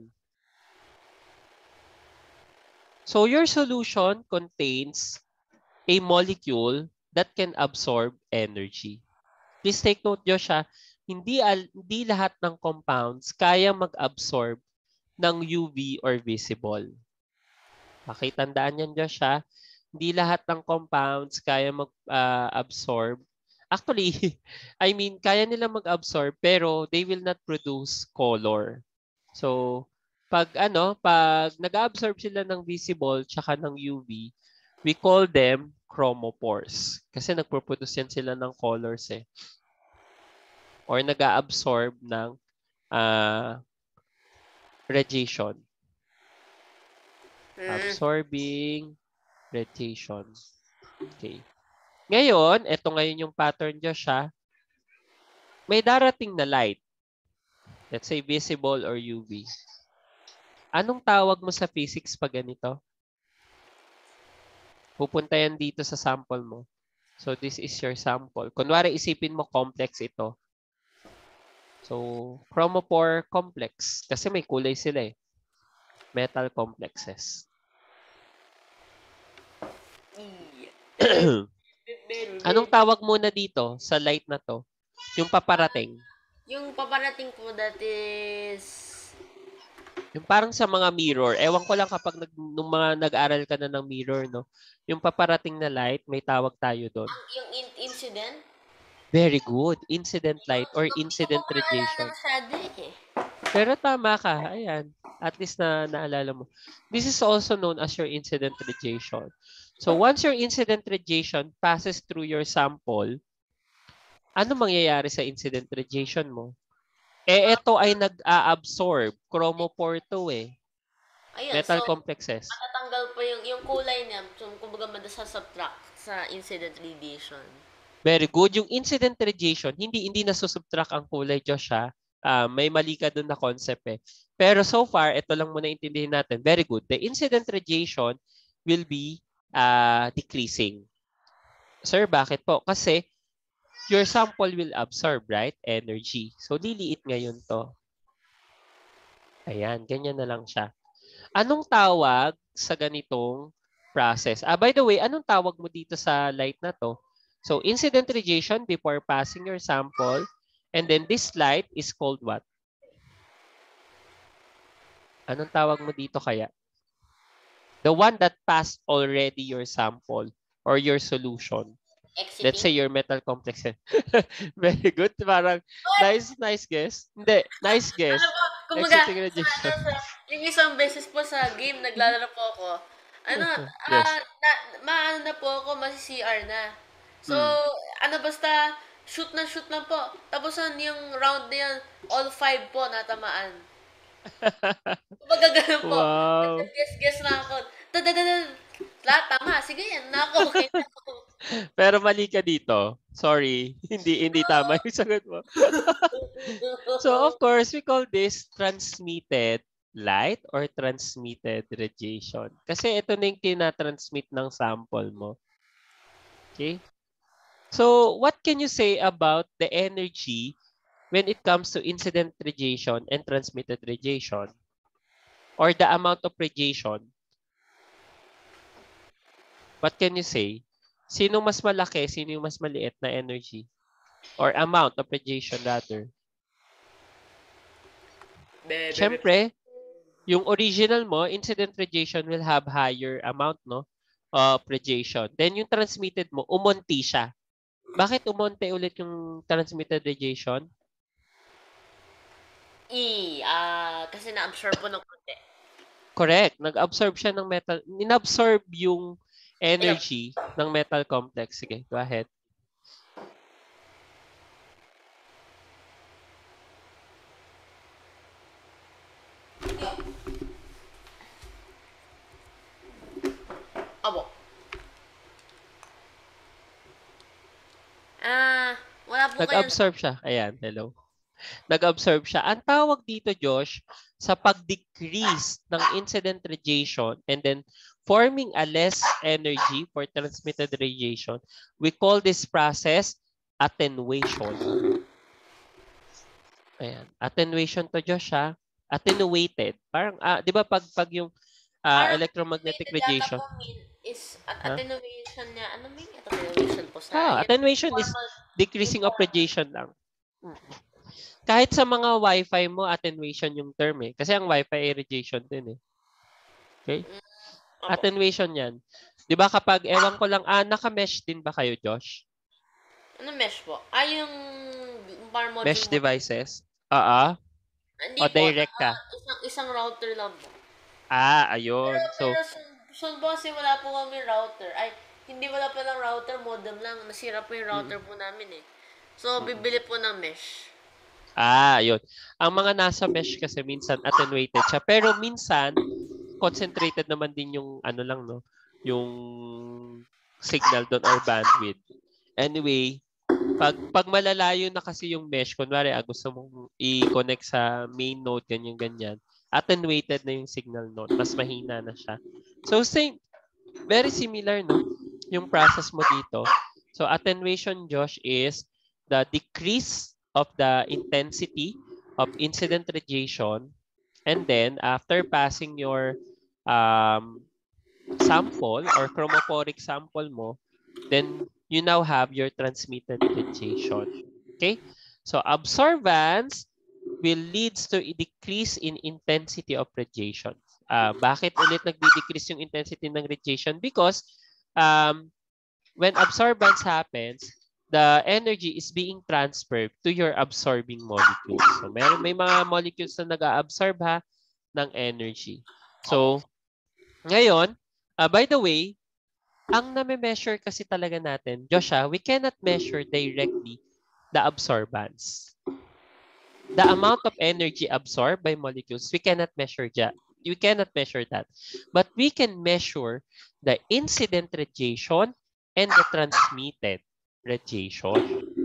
So, your solution contains a molecule that can absorb energy. Please take note, Joshua, hindi, hindi lahat ng compounds kaya mag-absorb ng U V or visible. Okay, tandaan yan, Joshua. Hindi lahat ng compounds kaya mag-absorb. Uh, Actually, I mean, kaya nila mag-absorb pero they will not produce color. So, pag ano, pag nag-absorb sila ng visible tsaka ng U V, we call them chromopores. Kasi nagpo-produce yan sila ng colors eh. Or nag-absorb ng uh, radiation. Absorbing radiation. Okay. Ngayon, ito ngayon yung pattern niya siya. May darating na light. Let's say visible or U V. Anong tawag mo sa physics pag ganito? Pupunta yan dito sa sample mo. So, this is your sample. Kunwari, isipin mo complex ito. So, chromopore complex. Kasi may kulay sila eh. Metal complexes. Anong tawag muna dito sa light na to? Yung paparating. Yung paparating po that is... Yung parang sa mga mirror. Ewan ko lang kapag nag, nung mga nag-aral ka na ng mirror, no? Yung paparating na light, may tawag tayo doon. Yung in incident? Very good. Incident light or incident radiation. Pero tama ka. Ayan. At least na naalala mo. This is also known as your incident radiation. So once your incident radiation passes through your sample, ano mangyayari sa incident radiation mo? Eh, ito ay nag-a-absorb. Chromopore to eh. Ayun, Metal so, complexes. matatanggal po yung, yung kulay niya. So, kumbaga madasasubtract sa incident radiation. Very good. Yung incident radiation, hindi hindi nasusubtract ang kulay, Josh, ha? Uh, may mali ka dun na concept eh. Pero so far, ito lang muna intindihin natin. Very good. The incident radiation will be uh, decreasing. Sir, bakit po? Kasi your sample will absorb, right? Energy. So, liliit ngayon to. Ayan, ganyan na lang siya. Anong tawag sa ganitong process? Ah, by the way, anong tawag mo dito sa light na to? So, incident radiation before passing your sample. And then this light is called what? Anong tawag mo dito kaya? The one that passed already your sample or your solution. Exiting. Let's say your metal complex. Very good. Parang nice, nice guess. Hindi, nice guess. Ano po, kumaga, yung isang beses po sa game, naglalaro po ako. Ano, yes. uh, na, maano na po ako, masi-C R na. So, hmm. ano basta, shoot na shoot lang po. Tapos yung round na yan, all five po natamaan. Kumbaga ganun po. Wow. Guess-guess na ako. Dadadadad. Lahat tama. Sige yan. Nako. Okay na ako. Pero mali ka dito. Sorry. Hindi hindi tama yung sagot mo. So, of course, we call this transmitted light or transmitted radiation. Kasi ito na yung tina-transmit ng sample mo. Okay? So, what can you say about the energy when it comes to incident radiation and transmitted radiation? Or the amount of radiation? What can you say? Sino mas malaki? Sino yung mas maliit na energy? Or amount of radiation rather? Siyempre, Yung original mo, incident radiation will have higher amount, no? Of radiation. Then yung transmitted mo, umunti siya. Bakit umunti ulit yung transmitted radiation? E, ah, kasi na-absorb po ng konti. Correct. Nag-absorb siya ng metal. Inabsorb yung energy ng metal complex. Sige, go ahead. Abo. Ah, wala po kayo. Nag-absorb siya. Ayan, hello. Nag-absorb siya. Ang tawag dito, Josh, sa pag-decrease ng incident radiation and then forming a less energy for transmitted radiation, we call this process attenuation. Ayan. Attenuation to, Josh, ha? Attenuated. Parang, ah, di ba pag, pag yung ah, electromagnetic radiation. Is attenuation niya. Ano may attenuation po sa? Ah, attenuation is decreasing of radiation lang. Kahit sa mga Wi-Fi mo, attenuation yung term eh. Kasi ang Wi-Fi ay radiation din eh. Okay? Attenuation yan. Di ba kapag, ewan ko lang, ah, naka-mesh din ba kayo, Josh? Ano mesh po? Ah, yung bar module Mesh devices? Oo. Hindi O po. direct ka? Uh, isang, isang router lang po. Ah, ayun. Pero, So, pero soon po kasi wala po kami router. Ay, hindi wala pa lang router, modem lang. Nasira po yung router mm. po namin eh. So, bibili po ng mesh. Ah, ayun. Ang mga nasa mesh kasi minsan attenuated siya. Pero minsan, concentrated naman din yung ano lang, no? Yung signal doon or bandwidth. Anyway, pag, pag malalayo na kasi yung mesh, kunwari, ah, gusto mong i-connect sa main node, ganyan-ganyan, attenuated na yung signal node. Mas mahina na siya. So, same. Very similar, no? Yung process mo dito. So, attenuation, Josh, is the decrease of the intensity of incident radiation. And then, after passing your um, sample or chromophoric sample mo, then you now have your transmitted radiation. Okay? So, absorbance will leads to a decrease in intensity of radiation. Uh, bakit ulit nagdi-decrease yung intensity ng radiation? Because um, when absorbance happens, the energy is being transferred to your absorbing molecules. So may, may mga molecules na nag-absorb ha ng energy. So ngayon, uh, by the way, ang name-measure kasi talaga natin, Joshua, we cannot measure directly the absorbance. The amount of energy absorbed by molecules, we cannot measure that. You cannot measure that. But we can measure the incident radiation and the transmitted radiation.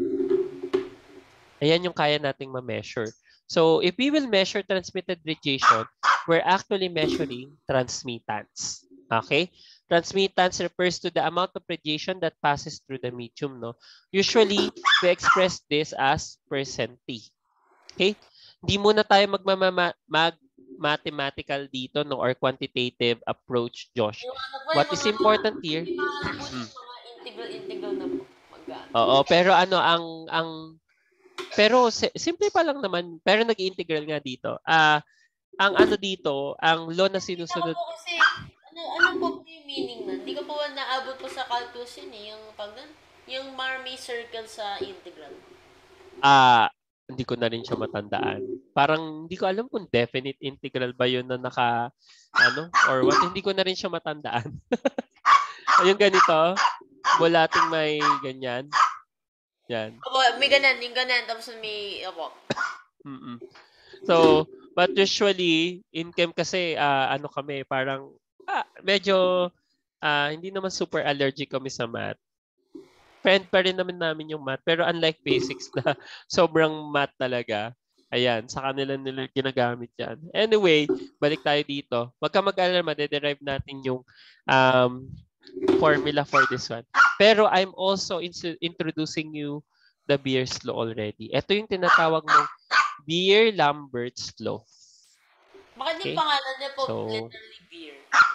Ayan yung kaya nating ma-measure. So, if we will measure transmitted radiation, we're actually measuring transmittance. Okay? Transmittance refers to the amount of radiation that passes through the medium. No? Usually, we express this as percent T. Okay? Hindi muna tayo magmamama, mag-mathematical dito no, or quantitative approach, Josh. What is important here? Integral-integral na po. Oo, pero ano ang ang pero simple pa lang naman, pero nag-integral nga dito. Ah, uh, ang ano dito, ang law na sinusunod. Ako kasi ano ano po yung meaning nun? Hindi ko po naabot po sa calculus yun eh, yung pag yung Marmy circle sa integral. Ah, uh, hindi ko na rin siya matandaan. Parang hindi ko alam kung definite integral ba yun na naka ano or what, hindi ko na rin siya matandaan. Yung ganito, bulating may ganyan. Yan. Opo, may ganan, yung ganan, tapos may, opo. Mm-mm. So, but usually, in chem kasi, uh, ano kami, parang, ah, medyo, uh, hindi naman super allergic kami sa math. Friend pa rin naman namin yung math, pero unlike basics na sobrang math talaga, ayan, sa kanila nila ginagamit yan. Anyway, balik tayo dito. Wag ka mag-alala, madederive natin yung um, formula for this one. Pero I'm also in- introducing you the Beer's law already. Ito yung tinatawag mong Beer-Lambert's law. Bakit yung okay? Pangalan niya po so, literally beer?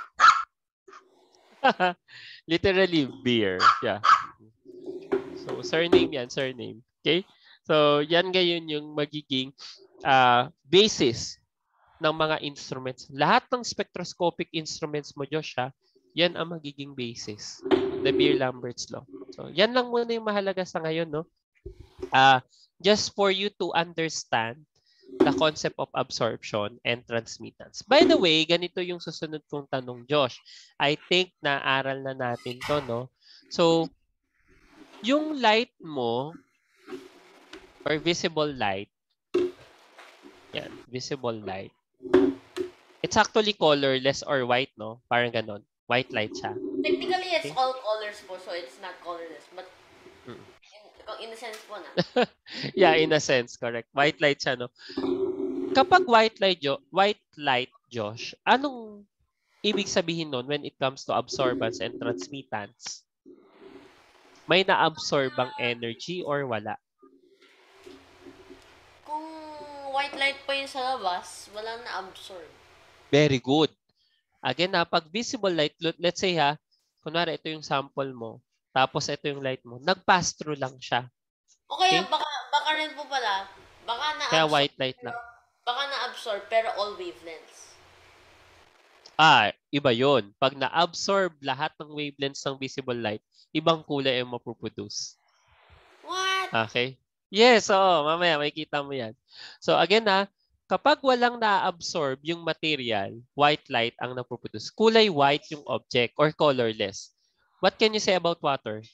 Literally beer. Yeah. So surname yan, surname. Okay? So yan ngayon yung magiging uh, basis ng mga instruments. Lahat ng spectroscopic instruments mo, Josh, ha, yan ang magiging basis. The Beer-Lambert's law. So, yan lang muna yung mahalaga sa ngayon, no? Uh, just for you to understand the concept of absorption and transmittance. By the way, ganito yung susunod kong tanong, Josh. I think naaral na natin to, no? So, yung light mo, or visible light, yan, visible light, it's actually colorless or white, no? Parang ganon. White light siya. Technically, it's Okay. all colors po, so it's not colorless. But Mm. in, in a sense po na. Yeah, in a sense, correct. White light siya, no? Kapag white light, Jo, white light, Josh, anong ibig sabihin nun when it comes to absorbance and transmittance? May na-absorb bang energy or wala? Kung white light po yung sa labas, walang na-absorb. Very good. Again, na pag visible light, let's say ha, kunwari ito yung sample mo, tapos ito yung light mo, nag-pass through lang siya. Okay, Okay? baka, baka rin po pala, baka Kaya na-absorb, white light lang. baka na-absorb, pero all wavelengths. Ah, iba yon. Pag na-absorb lahat ng wavelengths ng visible light, ibang kulay ang mapuproduce. What? Okay? Yes, oo. Mamaya, makikita mo yan. So again ha, kapag walang na-absorb yung material, white light ang napuproduce. Kulay white yung object or colorless. What can you say about water?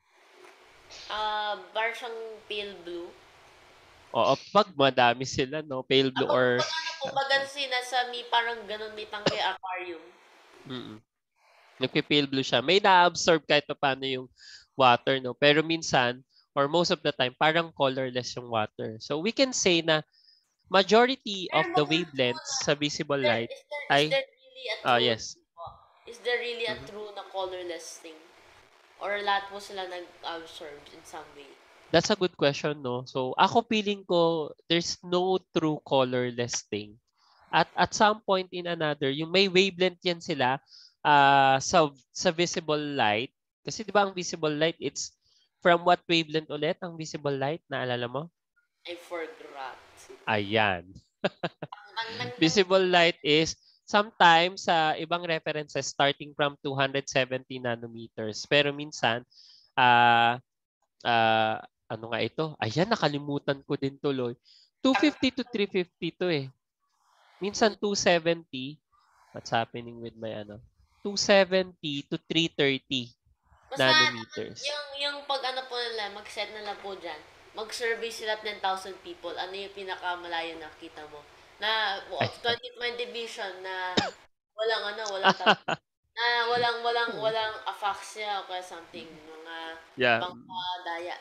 Uh, bar siyang pale blue. Oo, pag madami sila, no? Pale blue Ah, or... pag ano po, pag kasi nasa may parang ganun, may tangke aquarium. Mm-mm. Nagpi-pale blue siya. May na-absorb kahit pa paano yung water, no? Pero minsan, or most of the time, parang colorless yung water. So we can say na majority of the wavelengths sa visible There, light is there, is ay... there really a Ah, true, yes. is there really a Mhm. true na colorless thing? Or lahat po sila nag-absorb in some way? That's a good question, no? So, ako feeling ko, there's no true colorless thing. At at some point in another, yung may wavelength yan sila uh, sa, sa visible light. Kasi di ba ang visible light, it's from what wavelength ulit ang visible light? Naalala mo? I forgot. Ayan. Ang, ang, Visible light is sometimes sa ibang references starting from two hundred seventy nanometers. Pero minsan, ah uh, ano nga ito? Ayan, nakalimutan ko din tuloy. two fifty to three fifty to eh. Minsan two seventy. What's happening with my ano? two seventy to three thirty basta nanometers. yung, yung pag ano po nila, mag-set nila po dyan, mag-survey sila ten thousand people, ano yung pinakamalayo na kita mo? Na Ay. twenty twenty vision na walang ano, walang tao. na walang, walang, walang afaxia o kaya something, mga Yeah. pangpadaya.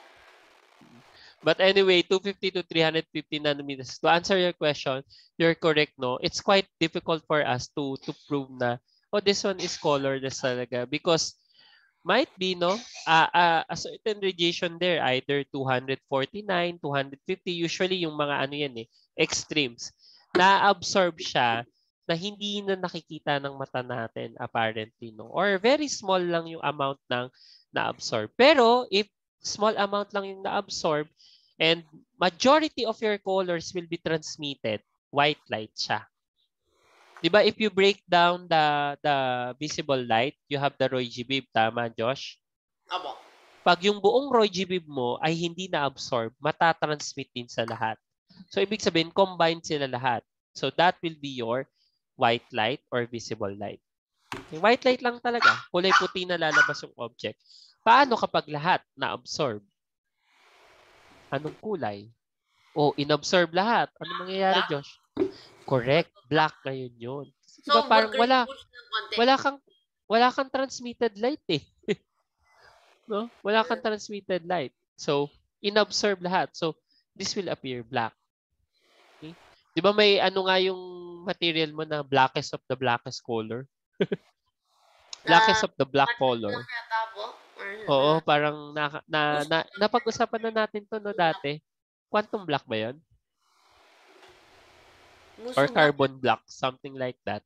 But anyway, two fifty to three fifty nanometers. To answer your question, you're correct, no? It's quite difficult for us to to prove na, oh, this one is colorless talaga. Because might be, no? Uh, uh, a certain radiation there, either two forty-nine, two fifty, usually yung mga ano yan eh, extremes. Na-absorb siya na hindi na nakikita ng mata natin apparently, no? Or very small lang yung amount ng na-absorb. Pero if small amount lang yung na-absorb and majority of your colors will be transmitted, white light siya. Diba if you break down the the visible light, you have the Roy G. Biv, tama Josh? Abo. Pag yung buong Roy G. Biv mo ay hindi na-absorb, matatransmit din sa lahat. So ibig sabihin, combined sila lahat. So that will be your white light or visible light. Okay, white light lang talaga. Kulay puti na lalabas yung object. Paano kapag lahat na-absorb? Anong kulay? O, inabsorb lahat. Ano mangyayari, Black? Josh? Correct. Black ngayon yun. So, Diba parang good wala, push ng konti. wala kang, wala kang transmitted light eh. No? Wala kang transmitted light. So, inabsorb lahat. So, this will appear black. Okay? Di ba may ano nga yung material mo na blackest of the blackest color? Blackest of the black color. Black yata po? Or, Oo, uh, parang na, na, na, napag-usapan na natin to no dati. Quantum black ba yun? Muso Or black. carbon black, something like that.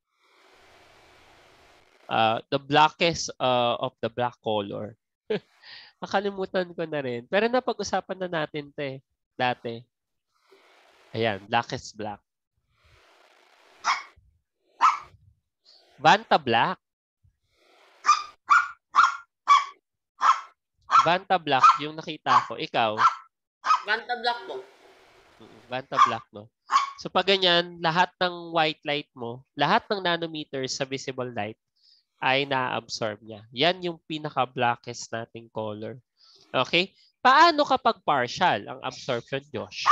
Uh, the blackest uh, of the black color. Nakalimutan ko na rin. Pero napag-usapan na natin to eh, dati. Ayan, blackest black. Vanta Black. Vanta Black, yung nakita ko. Ikaw? Vanta Black po. Vanta Black, no? So, pag ganyan, lahat ng white light mo, lahat ng nanometers sa visible light ay na-absorb niya. Yan yung pinaka-blackest nating color. Okay? Paano kapag partial ang absorption, Josh?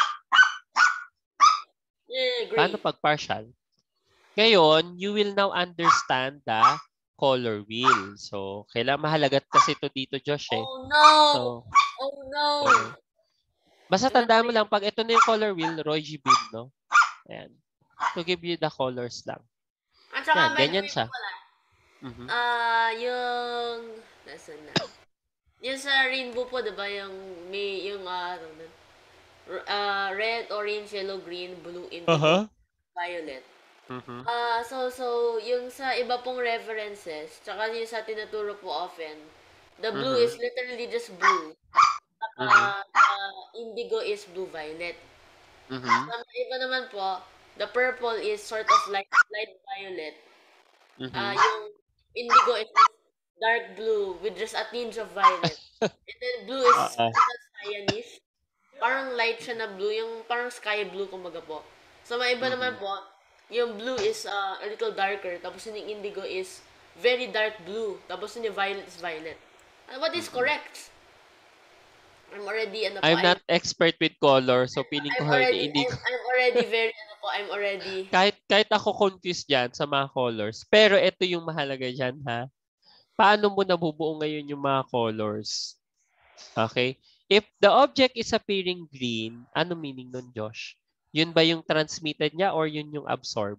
Yeah, gray. Paano pag partial? Ngayon, you will now understand the color wheel. So, kailangan mahalagat kasi ito dito, Josh. Eh. Oh no! So, oh no! okay. Basta tandaan mo lang, pag ito na yung color wheel, Roy G. Biv, no? Ayan. To give you the colors lang. At saka, Yan, by the ganyan way siya. po pala, Mhm. ah, yung, nasaan na? Yung sa rainbow po, diba, yung, may, yung, ah, ano nun? R- ah, red, orange, yellow, green, blue, indigo, Uh-huh. violet. Mhm. Ah, so, so, yung sa iba pong references, tsaka yung sa tinuturo po often, the blue Mhm. is literally just blue. Mhm. Uh, uh, indigo is blue-violet. Mhm. Sa mga iba naman po, the purple is sort of like light violet. Mhm. Uh, yung indigo is dark blue with just a tinge of violet. And then blue is Uh-uh. a little cyanish. Parang light siya na blue, yung parang sky blue kumbaga po. So mga iba Mhm. naman po, yung blue is uh, a little darker, tapos yung indigo is very dark blue, tapos yung violet is violet. And what is correct? I'm already, ano po, I'm not expert with color, so feeling ko I'm already, hindi I'm, ko. I'm already very, ano po, I'm already, Kahit, kahit ako confused dyan sa mga colors. Pero ito yung mahalaga dyan, ha? Paano mo nabubuo ngayon yung mga colors? Okay? If the object is appearing green, ano meaning nun, Josh? Yun ba yung transmitted niya or yun yung absorb?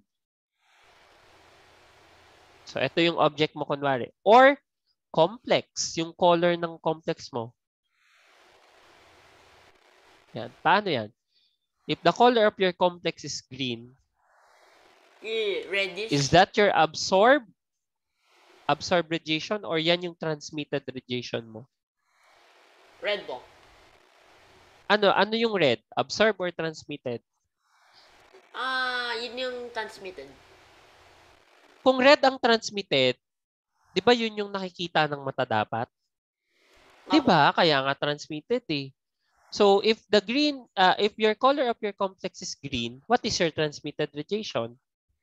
So, ito yung object mo kunwari. Or complex, yung color ng complex mo. Yan. Paano yan? If the color of your complex is green, eh, reddish. is that your absorb? Absorb radiation or yan yung transmitted radiation mo? Red po. Ano ano yung red? Absorb or transmitted? Ah, yun yung transmitted. Kung red ang transmitted, 'di ba yun yung nakikita ng mata dapat? 'Di ba? Kaya nga transmitted eh. So if the green uh, if your color of your complex is green, what is your transmitted radiation?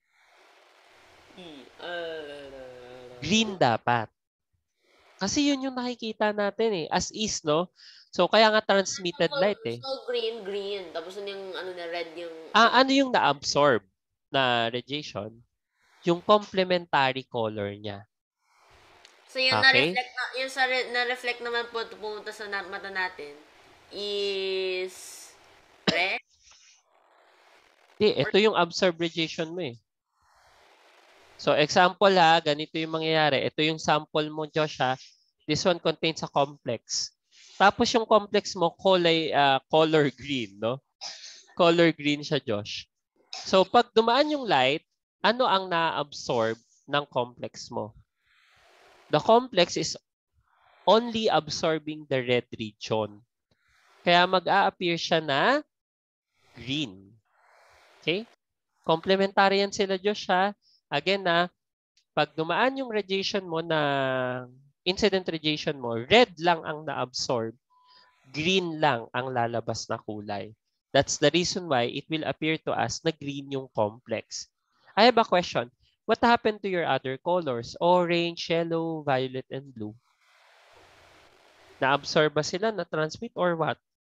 Uh, Green dapat. Kasi yun yung nakikita natin eh. As is, no? So kaya nga transmitted so, light eh. So green, green. Tapos yun yung ano na red yung... Ah, ano yung na-absorb na radiation? Yung complementary color niya. So yung Okay. na-reflect na, yung sa re- na-reflect naman po pumunta sa na- mata natin is red. Di, ito yung absorb radiation mo eh. So example ha, ganito yung mangyayari. Ito yung sample mo, Josh ha. This one contains a complex. Tapos yung complex mo, kulay, uh, color green, no? Color green siya, Josh. So pag dumaan yung light, ano ang na-absorb ng complex mo? The complex is only absorbing the red region. Kaya mag-a-appear siya na green. Okay? Complementary yan sila, Josh ha. Again na, pag dumaan yung radiation mo na incident radiation mo, red lang ang na-absorb, green lang ang lalabas na kulay. That's the reason why it will appear to us na green yung complex. I have a question. What happened to your other colors? Orange, yellow, violet, and blue. Na-absorb ba sila, na-transmit, or what?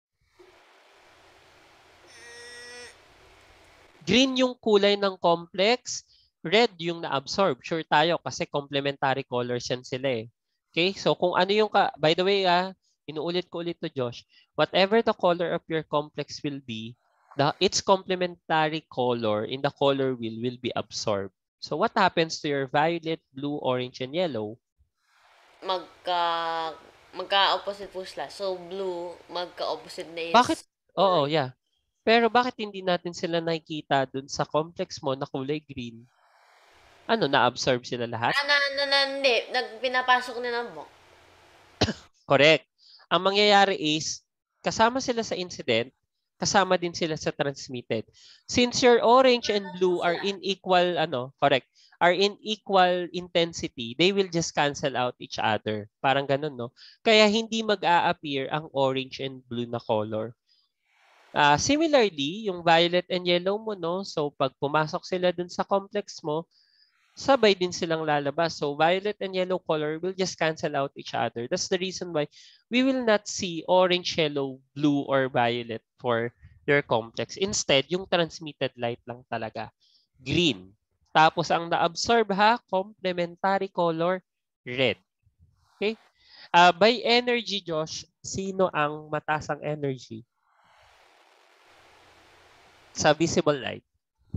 Green yung kulay ng complex, red yung na-absorb. Sure tayo kasi complementary colors yan sila eh. Okay? So kung ano yung, ka by the way ah, inuulit ko ulit to Josh, whatever the color of your complex will be, the its complementary color in the color wheel will be absorbed. So what happens to your violet, blue, orange, and yellow? Magka magka-opposite po sila. So blue, magka-opposite na is... Bakit? Oo, yeah. Pero bakit hindi natin sila nakikita dun sa complex mo na kulay green? Ano, na-absorb sila lahat? Ah, na, na, na, hindi. Nag, pinapasok nila po. Correct. Ang mangyayari is, kasama sila sa incident, kasama din sila sa transmitted. Since your orange and blue are in equal, ano, correct, are in equal intensity, they will just cancel out each other. Parang ganun, no? Kaya hindi mag-a-appear ang orange and blue na color. Uh, similarly, yung violet and yellow mo, no? So, pag pumasok sila dun sa complex mo, sabay din silang lalabas. So, violet and yellow color will just cancel out each other. That's the reason why we will not see orange, yellow, blue, or violet for your complex. Instead, yung transmitted light lang talaga. Green. Tapos, ang na-absorb ha, complementary color, red. Okay? Uh, by energy, Josh, sino ang mataas ang energy sa visible light?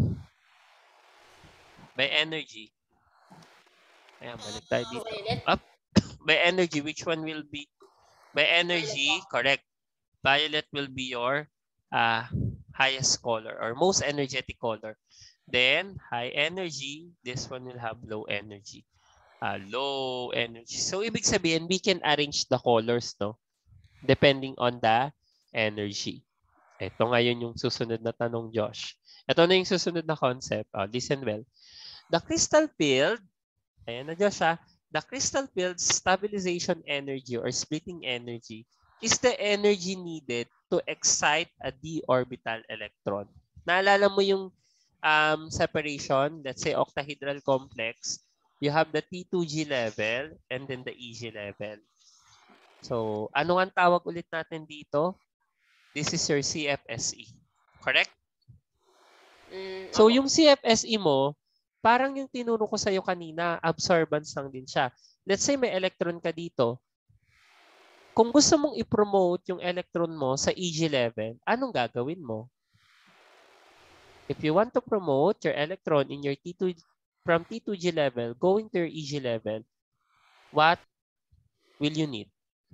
By energy. Ayan, balik tayo dito. Up. By energy, which one will be? By energy, correct. Violet will be your uh, highest color or most energetic color. Then, high energy, this one will have low energy. Uh, low energy. So, ibig sabihin, we can arrange the colors, no? Depending on the energy. Ito ngayon yung susunod na tanong, Josh. Ito na yung susunod na concept. Oh, listen well. The crystal field, ayan na Josh ha, the crystal field's stabilization energy or splitting energy is the energy needed to excite a d orbital electron. Naalala mo yung um, separation, let's say octahedral complex, you have the T two G level and then the E G level. So, ano ang tawag ulit natin dito? This is your C F S E. Correct? Mm, So, opo. yung C F S E mo, parang yung tinuro ko sa'yo kanina, absorbance lang din siya. Let's say may electron ka dito. Kung gusto mong i-promote yung electron mo sa E G level, anong gagawin mo? If you want to promote your electron in your T two, from T two G level going to your E G level, what will you need?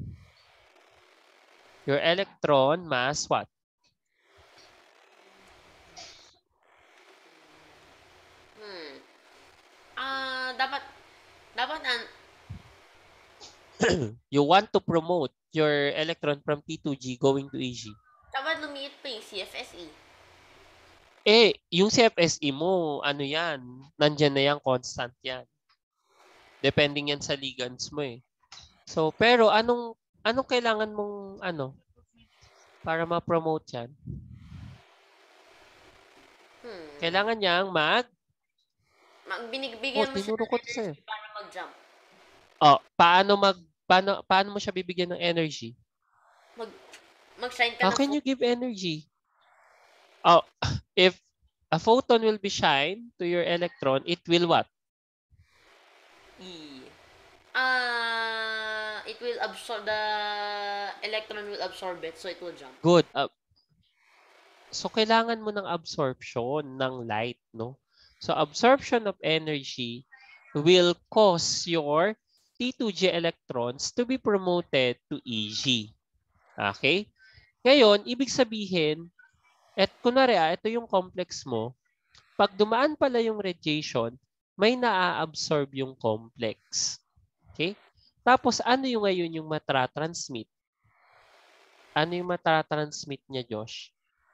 Your electron mass what? Hmm. Ah, dapat dapat an You want to promote your electron from T two G going to E G. dapat lumiit pa yung C F S E. Eh, yung C F S E mo, ano yan? Nandyan na yan, constant yan. Depending yan sa ligands mo eh. So, pero anong anong kailangan mong ano para ma-promote yan? Hmm. Kailangan niyang mag Mag Oh, binigbigyan mo siya tinuro ng ko to sa'yo. energy para mag-jump. Oh, paano mag paano paano mo siya bibigyan ng energy? Mag mag-shine ka How ng can you give energy? Oh, if a photon will be shine to your electron, it will what? E. Ah, it will absorb the electron will absorb it, so it will jump. Good. Uh, so kailangan mo ng absorption ng light, no? So absorption of energy will cause your T two G electrons to be promoted to E G. Okay? Ngayon, ibig sabihin, at kunwari, ah, ito yung complex mo, pag dumaan pala yung radiation, may naa-absorb yung complex. Okay? Tapos, ano yung ngayon yung matra-transmit? Ano yung matra-transmit niya, Josh?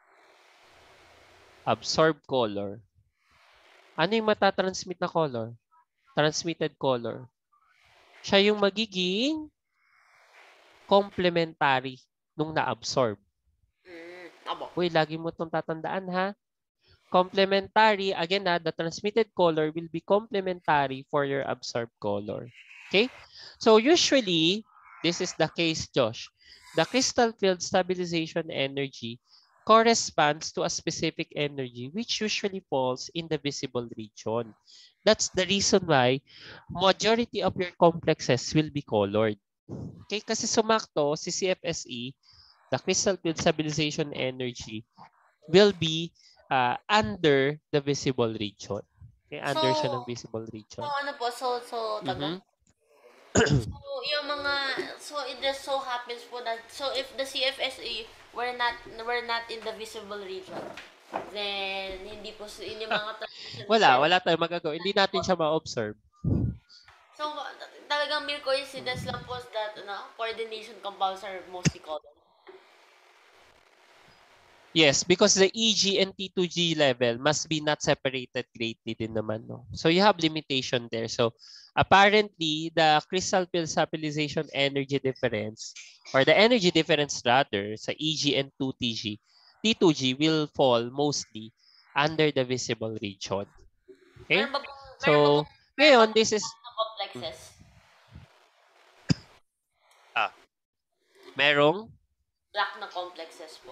Absorb color. Ano yung matatransmit na color? Transmitted color. Siya yung magiging complementary nung na-absorb. Mm, abo. Uy, lagi mo itong tatandaan ha. Complementary, again ha, the transmitted color will be complementary for your absorbed color. Okay? So usually, this is the case, Josh. The crystal field stabilization energy corresponds to a specific energy which usually falls in the visible region. That's the reason why majority of your complexes will be colored. Okay? Kasi sumakto si C F S E, the crystal field stabilization energy, will be uh, under the visible region. Okay? Under So, siya ng visible region. so ano po, so, so, taga? Mhm. So, yung mga, so it just so happens po that, so if the C F S E were not, were not in the visible region, then hindi po, s- yun yung mga transition. Wala, wala tayong magagawa. Hindi natin siya ma-observe. So, talagang mere coincidence lang po that, ano, coordination compounds are mostly colored. Yes, because the E G and T two G level must be not separated greatly din naman. No? So you have limitation there. So apparently, the crystal field stabilization energy difference or the energy difference rather sa E G and two T G, T two G will fall mostly under the visible region. Okay? Meron ba pong, meron ba So pong, meron ba ngayon, pong this is na complexes? ah, merong Black na complexes po.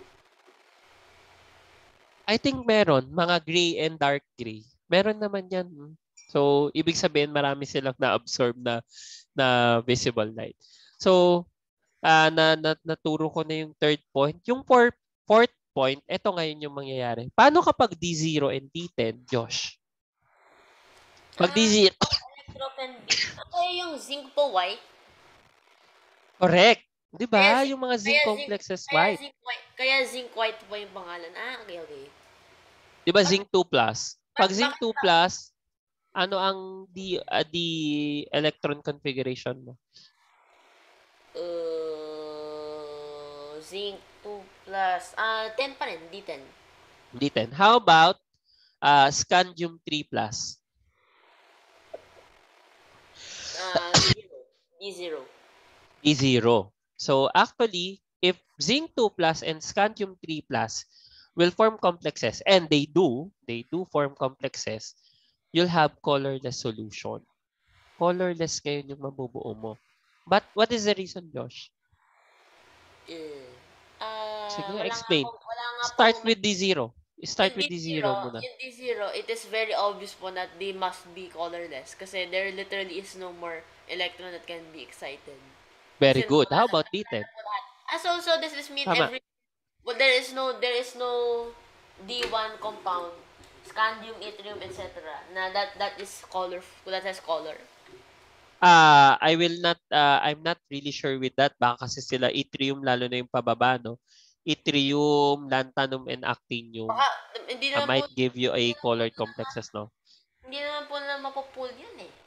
I think meron, mga gray and dark gray. Meron naman yan. hmm. So, ibig sabihin, marami silang na-absorb na, na visible light. So, ah na, na, naturo ko na yung third point. Yung fourth, fourth point, ito ngayon yung mangyayari. Paano kapag D zero and D ten, Josh? Pag Ah, D zero, electro can be. Kaya yung zinc po white. correct. Di Kaya ba? zinc, Yung mga zinc kaya zinc, complexes kaya white. zinc white, kaya zinc white po yung pangalan. Ah, okay, okay. Di ba zinc two plus? But Pag zinc bakit two plus, ano ang the, uh, the electron configuration mo? uh, zinc two plus, ah, ten pa rin, D ten. D ten. How about uh, scandium three plus? Ah, zero. D zero. D zero. So actually, if zinc two plus and scandium three plus will form complexes, and they do, they do form complexes, you'll have colorless solution. Colorless ngayon yung mabubuo mo. But what is the reason, Josh? Eh. Ah, Sige, wala nga explain. pong, wala nga Start pong with D zero. Start in with D D zero, zero muna. in D zero, it is very obvious po that they must be colorless kasi there literally is no more electron that can be excited. Very Since good. wala How na, about wala D ten? na po lahat. Ah, so, so this is mean Tama. every, well, there is no, there is no D one compound, scandium, yttrium, et cetera. Na that, that is color, that has color. Ah, I will not uh, I'm not really sure with that. Baka kasi sila yttrium lalo na yung pababa, no? Yttrium, lanthanum and actinium Baka, hindi uh, naman po, might give you a hindi naman po colored nila, complexes, no? hindi naman po nila mapupull yan eh.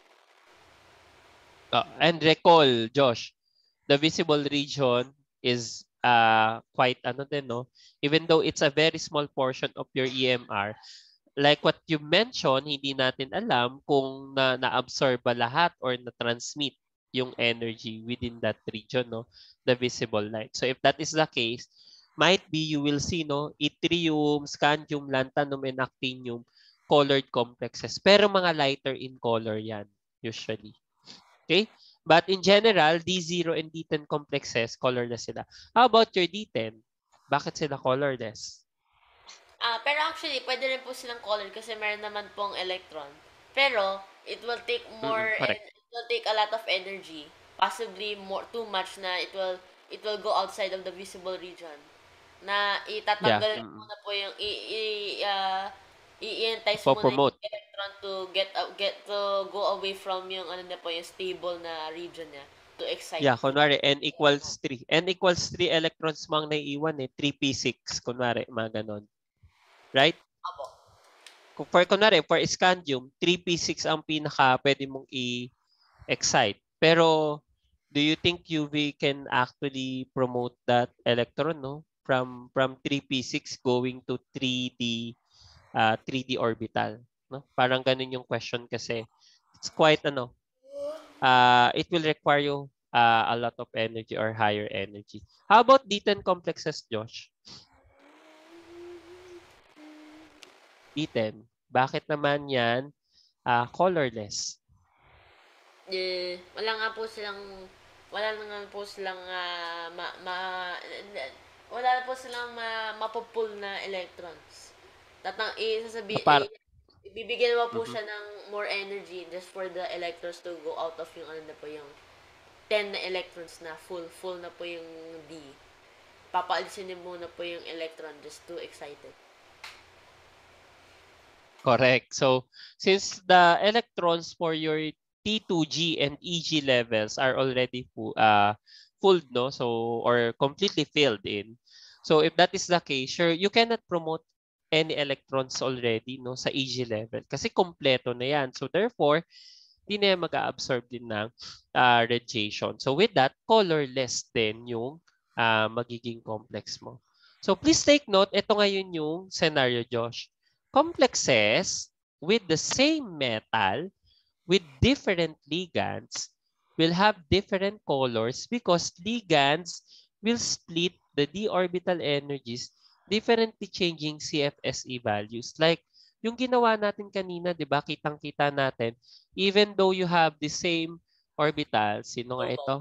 Uh, and recall, Josh, the visible region is uh quite ano din, no? Even though it's a very small portion of your E M R, like what you mentioned, hindi natin alam kung na na-absorb ba lahat or na-transmit yung energy within that region, no? The visible light. So if that is the case, might be you will see, no? Yttrium, scandium, lanthanum, and actinium colored complexes. Pero mga lighter in color yan, usually. Okay? But in general, D zero and D ten complexes, colorless sila. How about your D ten? Bakit sila colorless? Ah, pero actually, pwede rin po silang color kasi meron naman pong electron. Pero, it will take Mm-mm, more and correct. it will take a lot of energy. Possibly more too much na it will it will go outside of the visible region. Na Yeah. itatanggal Mm-mm. muna po yung i i uh, i-entice muna yung Po-promote. electron to get uh, get to go away from yung ano na po yung stable na region niya to excite. Yeah, kunwari N equals three. N equals three electrons mo ang naiiwan eh. three p six, kunwari, mga ganon. Right? Apo. Kung for, kunwari, for scandium, three p six ang pinaka pwede mong i-excite. Pero, do you think U V can actually promote that electron, no? From from three p six going to three D uh, three D orbital, no? Parang ganun yung question kasi. It's quite ano, uh, it will require you uh, a lot of energy or higher energy. How about D ten complexes, Josh? D ten. Bakit naman yan uh, colorless? Eh, wala nga po silang wala na nga po silang ah, ma, ma wala na po silang ma, mapupul na electrons. Tatang isasabi Para, eh, ibibigyan mo po Mhm. siya ng more energy just for the electrons to go out of yung ano na po yung ten na electrons na full full na po yung D. Papaalisin niyo muna po yung electron just too excited. Correct. So, since the electrons for your T two G and E G levels are already full, uh, full, no? So, or completely filled in. So, if that is the case, sure, you cannot promote any electrons already, no, sa E G level. Kasi kompleto na yan. So, therefore, hindi na yan mag-absorb din ng uh, radiation. So, with that, colorless din yung uh, magiging complex mo. So please take note, ito ngayon yung scenario, Josh. Complexes with the same metal with different ligands will have different colors because ligands will split the d orbital energies differently changing C F S E values. Like yung ginawa natin kanina, di ba? Kitang-kita natin. Even though you have the same orbital, sino nga ito?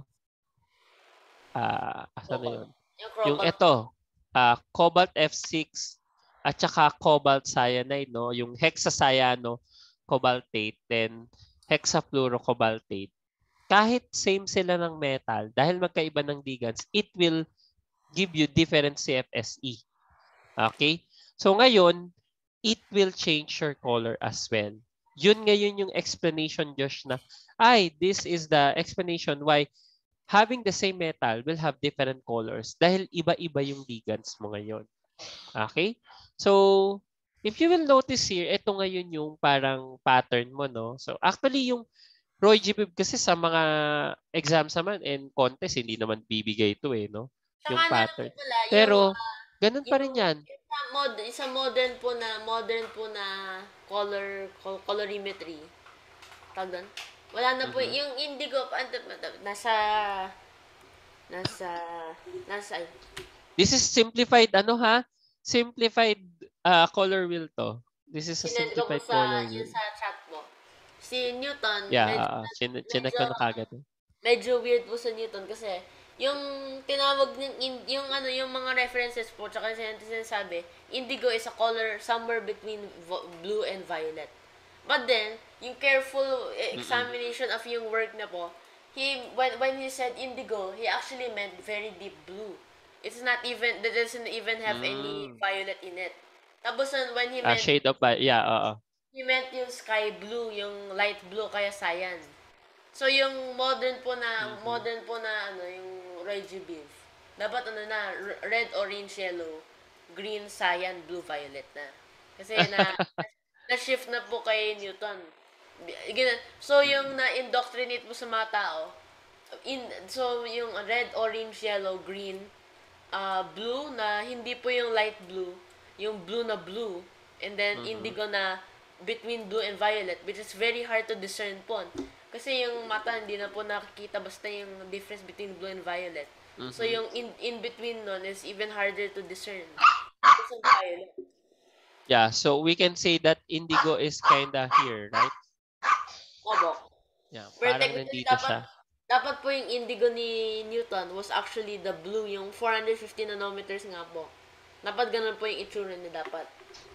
Ah, uh, asan na yun? Yung ito, uh, cobalt F six at saka cobalt cyanide, no? Yung hexacyano cobaltate, then hexafluorocobaltate. Kahit same sila ng metal, dahil magkaiba ng ligands, it will give you different C F S E. Okay? So ngayon, it will change your color as well. Yun ngayon yung explanation, Josh, na, ay, this is the explanation why having the same metal will have different colors dahil iba-iba yung ligands mo ngayon. Okay? So, if you will notice here, ito ngayon yung parang pattern mo, no? So, actually, yung Roy G. Biv kasi sa mga exams naman and contest, hindi naman bibigay ito eh, no? Yung pattern. Pala, yung, Pero, ganun yung, pa rin yan. Isa, mod, isa modern po na, modern po na color, colorimetry. Tawag doon? Wala na po. Mm-hmm. Yung indigo, nasa, nasa, nasa, this is simplified, ano ha? Simplified uh, color wheel to. This is a Sinend simplified sa, color wheel. sa chat mo. Si Newton, yeah, medyo, uh, chin- chinek ko na kagad. Eh. Medyo weird po sa Newton kasi yung tinawag ng, yung ano, yung mga references po, tsaka sinasabi, indigo is a color somewhere between blue and violet. But then, yung careful examination Mm-mm. of yung work na po, he when when he said indigo, he actually meant very deep blue. It's not even, that doesn't even have mm. any violet in it. Tapos when he meant, uh, shade of, yeah, oo. He meant yung sky blue, yung light blue, kaya cyan. So yung modern po na, mm-hmm. modern po na, ano, yung Roy G. Biv, dapat ano na, red, orange, yellow, green, cyan, blue, violet na. Kasi na, na-shift na po kay Newton. So, yung na-indoctrinate mo sa mga tao, in, so, yung red, orange, yellow, green, uh, blue na hindi po yung light blue, yung blue na blue, and then mm-hmm. indigo na between blue and violet, which is very hard to discern po. Kasi yung mata hindi na po nakikita basta yung difference between blue and violet. Mm-hmm. So, yung in, in between nun is even harder to discern. It's violet. Yeah, so we can say that indigo is kinda here, right? Obo. Yeah, parang nandito dapat, siya. Dapat po yung indigo ni Newton was actually the blue, yung four hundred fifty nanometers nga po. Dapat ganun po yung itsura niya dapat.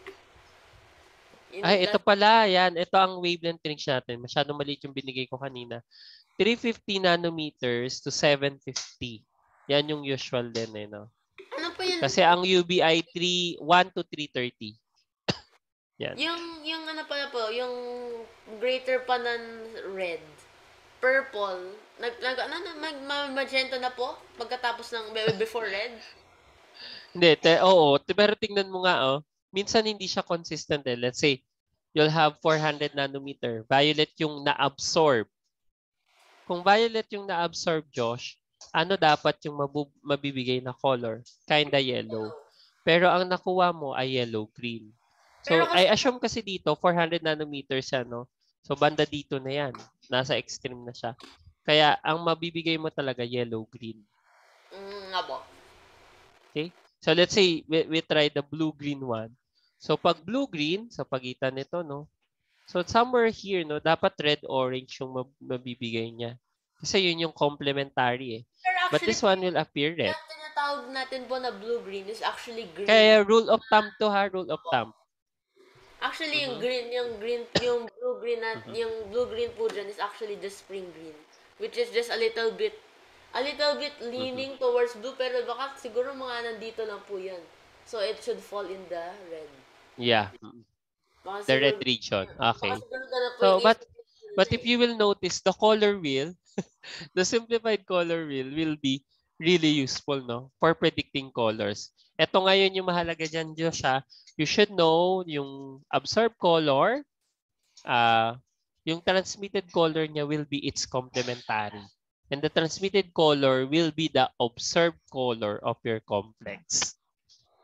In Ay, that, ito pala, yan. Ito ang wavelength range natin. Masyadong maliit yung binigay ko kanina. three fifty nanometers to seven fifty. Yan yung usual din eh, no? Ano po yun? Kasi ang U B I three, one to three thirty. Yan. Yung, yung ano pala po, yung greater pa ng red, purple, nag, nag, ano, mag, magenta na po pagkatapos ng, before red? Hindi, te, oo, pero tingnan mo nga, oh, minsan hindi siya consistent eh. Let's say, you'll have four hundred nanometer. Violet yung na-absorb. Kung violet yung na-absorb, Josh, ano dapat yung mabub- mabibigay na color? Kinda yellow. Pero ang nakuha mo ay yellow-green. So, kasi, I assume kasi dito, four hundred nanometers siya, no? So, banda dito na yan. Nasa extreme na siya. Kaya, ang mabibigay mo talaga, yellow-green. Mm, nga po. Okay? So, let's say, we, we try the blue-green one. So, pag blue-green, sa pagitan nito, no? So, somewhere here, no? Dapat red-orange yung mabibigay niya. Kasi yun yung complementary, eh. Actually, but this one will appear red. Yung tinatawag natin po na blue-green is actually green. Kaya, rule of thumb to, ha? Rule of thumb. Actually, yung mm-hmm. green, yung green, yung blue-green at mm-hmm. yung blue-green po dyan is actually just spring green. Which is just a little bit, a little bit leaning mm-hmm. towards blue, pero baka siguro mga nandito lang po yan. So, it should fall in the red. Yeah. Baka the siguro, red region. Okay. So, but, but if you will notice, the color wheel, the simplified color wheel will be really useful, no? For predicting colors. Ito ngayon yung mahalaga dyan, Josh, ha? You should know yung absorbed color, uh, yung transmitted color niya will be its complementary. And the transmitted color will be the observed color of your complex.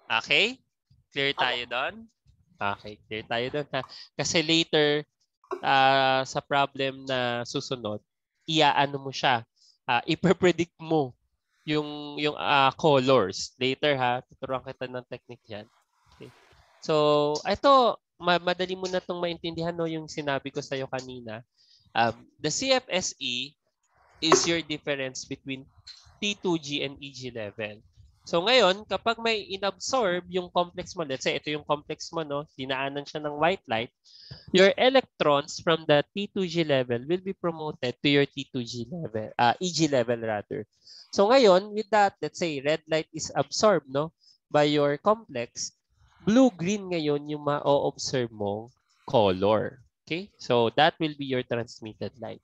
Okay? Clear tayo doon? Okay, clear tayo doon ha. Kasi later, uh, sa problem na susunod, iaano mo siya. Uh, ipe-predict mo yung yung uh, colors. Later ha, tuturuan kita ng technique yan. Okay. So, ito, ma madali mo na itong maintindihan no, yung sinabi ko sa'yo kanina. Um, the C F S E is your difference between T two G and E G level. So ngayon, kapag may inabsorb yung complex mo, let's say ito yung complex mo, no? Dinaanan siya ng white light, your electrons from the T two G level will be promoted to your T two G level, uh, E G level rather. So ngayon, with that, let's say red light is absorbed, no, by your complex, blue-green ngayon yung ma-observe mong color. Okay? So that will be your transmitted light.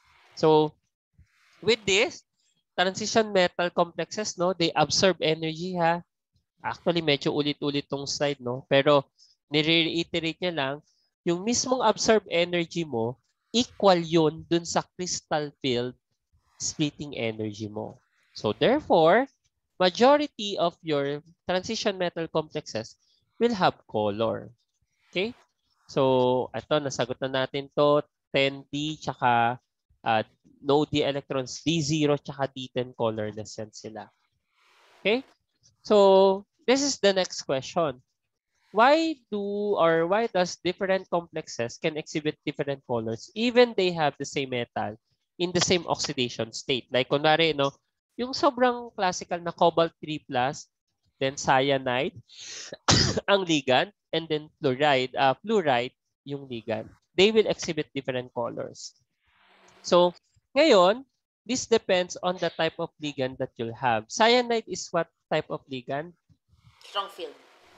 So with this, transition metal complexes, no, they absorb energy ha. Actually, medyo ulit-ulit tong slide, no? Pero nire-reiterate niya lang, yung mismong absorb energy mo, equal yun dun sa crystal field splitting energy mo. So therefore, majority of your transition metal complexes will have color. Okay? So, ito, nasagot na natin to. ten D, tsaka uh, no D electrons, D zero, tsaka D ten colorless yan sila. Okay? So, this is the next question. Why do or why does different complexes can exhibit different colors even they have the same metal in the same oxidation state? Like, kunwari, no, yung sobrang classical na cobalt three plus, then cyanide, ang ligand, and then fluoride, uh, fluoride, yung ligand. They will exhibit different colors. So, ngayon, this depends on the type of ligand that you'll have. Cyanide is what type of ligand? Strong field.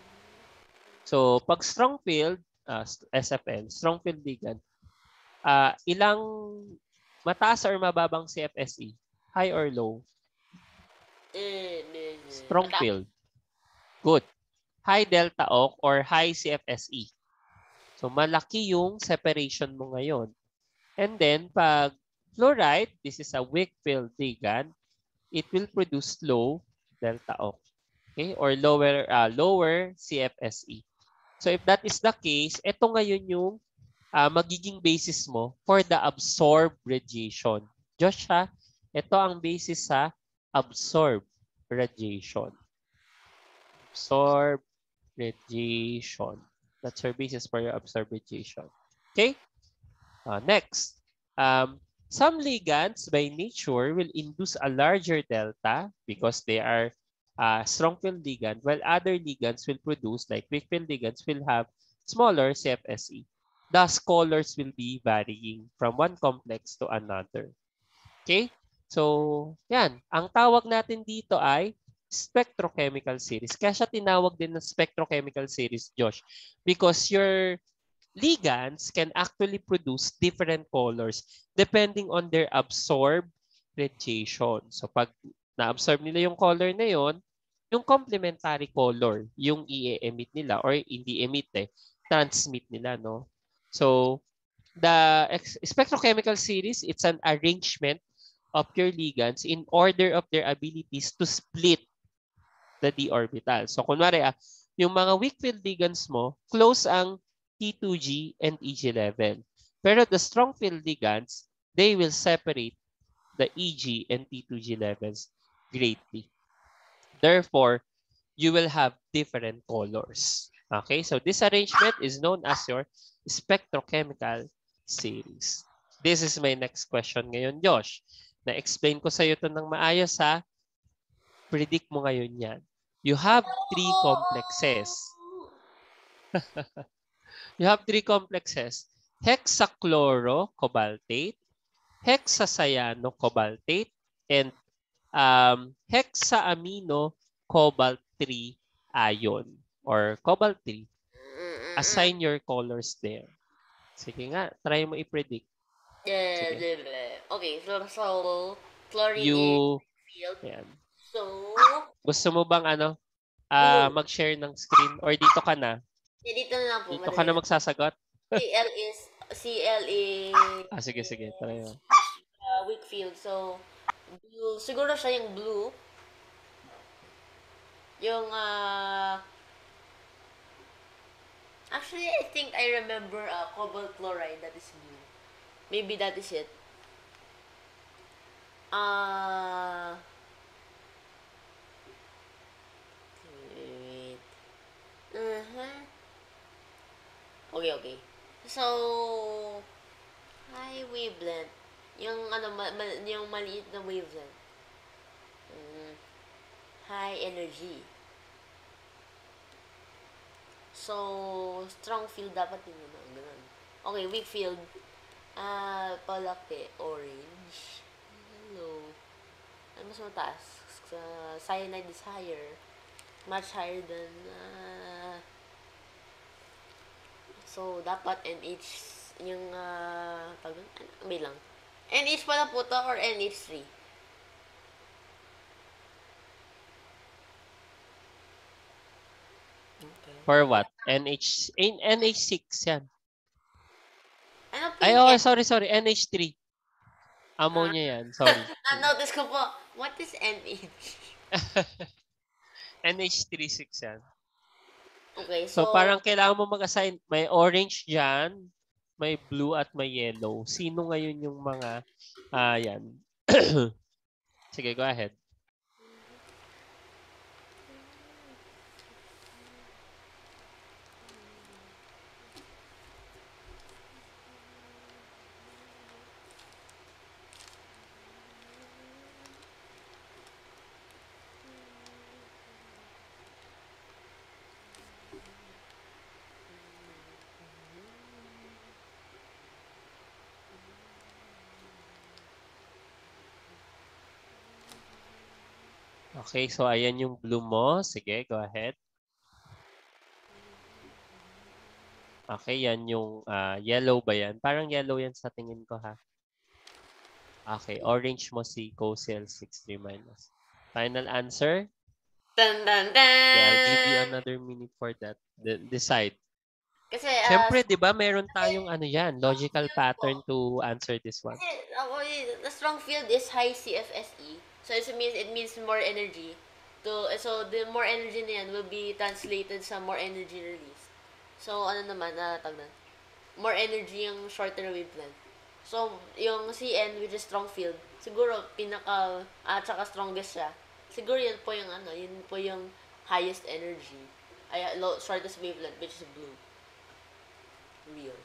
So, pag strong field, uh, S F L, strong field ligand, uh, ilang mataas or mababang C F S E? High or low? Strong field. Good. High delta O or high C F S E. So, malaki yung separation mo ngayon. And then, pag fluoride, this is a weak field ligand, it will produce low delta O. Okay? Or lower, uh, lower C F S E. So, if that is the case, ito ngayon yung uh, magiging basis mo for the absorbed radiation. Josh, ha? Ito ang basis sa absorbed radiation. Absorbed radiation. That's your basis for your absorbed radiation. Okay? Uh, next, um, some ligands by nature will induce a larger delta because they are uh, strong field ligand, while other ligands will produce, like weak field ligands, will have smaller C F S E. Thus, colors will be varying from one complex to another. Okay? So, yan. Ang tawag natin dito ay spectrochemical series. Kaya siya tinawag din ng spectrochemical series, Josh, because your ligands can actually produce different colors depending on their absorbed radiation. So, pag na-absorb nila yung color na yon, yung complementary color, yung i-emit nila or hindi emit eh, transmit nila, no? So, the spectrochemical series, it's an arrangement of your ligands in order of their abilities to split the d orbital. So, kunwari, ah, yung mga weak field ligands mo, close ang T two G and E G level. Pero the strong field ligands, they will separate the E G and T two G levels greatly. Therefore, you will have different colors. Okay, so this arrangement is known as your spectrochemical series. This is my next question ngayon, Josh. Na-explain ko sa iyo ito ng maayos ha. Predict mo ngayon yan. You have three complexes. You have three complexes. Hexachlorocobaltate, hexacyanocobaltate, and um, hexaamino cobalt three ion or cobalt three. Assign your colors there. Sige nga, try mo i-predict. Yeah, okay, so, so chlorine You, is field. yan. So, Gusto mo bang ano, uh, mag-share ng screen or dito ka na? yeah, dito na lang po. Dito ka na magsasagot? C L is, C L is, Ah, sige, sige. Try mo. uh, weak field. So, blue, siguro siya yung blue. Yung, uh, Actually, I think I remember uh, cobalt chloride that is blue. Maybe that is it. Uh, wait. Uh-huh. Okay, okay. So, high wavelength. Yung ano, ma, ma, yung maliit na wavelength. Mm, high energy. So, strong field dapat yun naman. Ganun. Okay, weak field. Ah, palaki. Orange. Hello. Ano mas mataas? Uh, cyanide is higher. Much higher than... Uh, so, dapat N H yung... Uh, tawag doon? Ano? May lang. N H pala po to or N H three? For what? N H N H six yan. Ano po Ay, yung oh, N- sorry, sorry. N H three. Ammonia yan. Sorry. Na-notice ko po, what is N H? N H three six yan. Okay, So, so... parang kailangan mo mag-assign. May orange dyan, may blue at may yellow. Sino ngayon yung mga, ah, yan. Sige, go ahead. Okay, so ayan yung blue mo. Sige, go ahead. Okay, yan yung ah, yellow ba yan? Parang yellow yan sa tingin ko ha. Okay, orange mo si CoCl sixty-three minus. Final answer? Dun, dun, dun! Yeah, I'll give you another minute for that. De- decide. Kasi, uh, Siyempre, di ba, meron tayong ano yan, logical pattern to answer this one. kasi, ako, the strong field is high C F S E. So, it means, it means more energy. To, so, the more energy na yan will be translated sa more energy released. So, ano naman, na tag na, more energy yung shorter wavelength. So, yung C N, which is strong field, siguro, pinaka, at saka strongest siya. Siguro yun po yung, ano, yun po yung highest energy. Ay, low, shortest wavelength, which is blue. Real.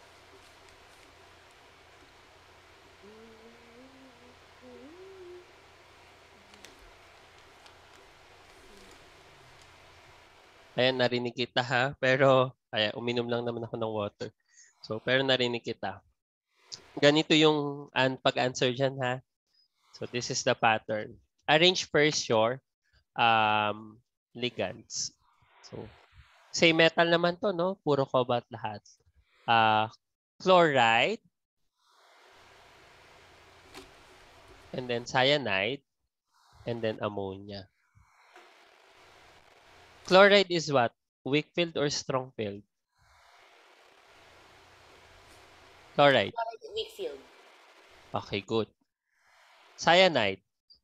Ayan, narinig kita ha. Pero, ayan, uminom lang naman ako ng water. So, pero narinig kita. Ganito yung an pag-answer dyan ha. So, this is the pattern. Arrange first your um, ligands. So, same metal naman to, no? Puro cobalt lahat. Uh, chloride. And then cyanide. And then ammonia. Chloride is what? Weak field or strong field? Chloride. Weak field. Okay, good. Cyanide.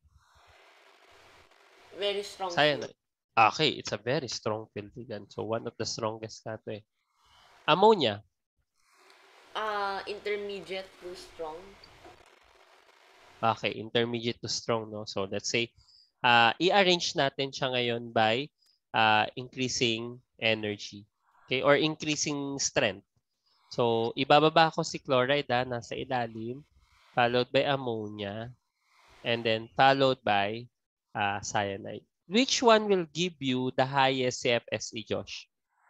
Very strong Cyanide. field. Okay, it's a very strong field again. So one of the strongest na to eh. Ammonia. Uh, intermediate to strong. Okay, intermediate to strong, no? So let's say, uh, i-arrange natin siya ngayon by uh, increasing energy. Okay, or increasing strength. So, ibababa ko si chloride ha, nasa ilalim, followed by ammonia, and then followed by uh, cyanide. Which one will give you the highest C F S E, Josh?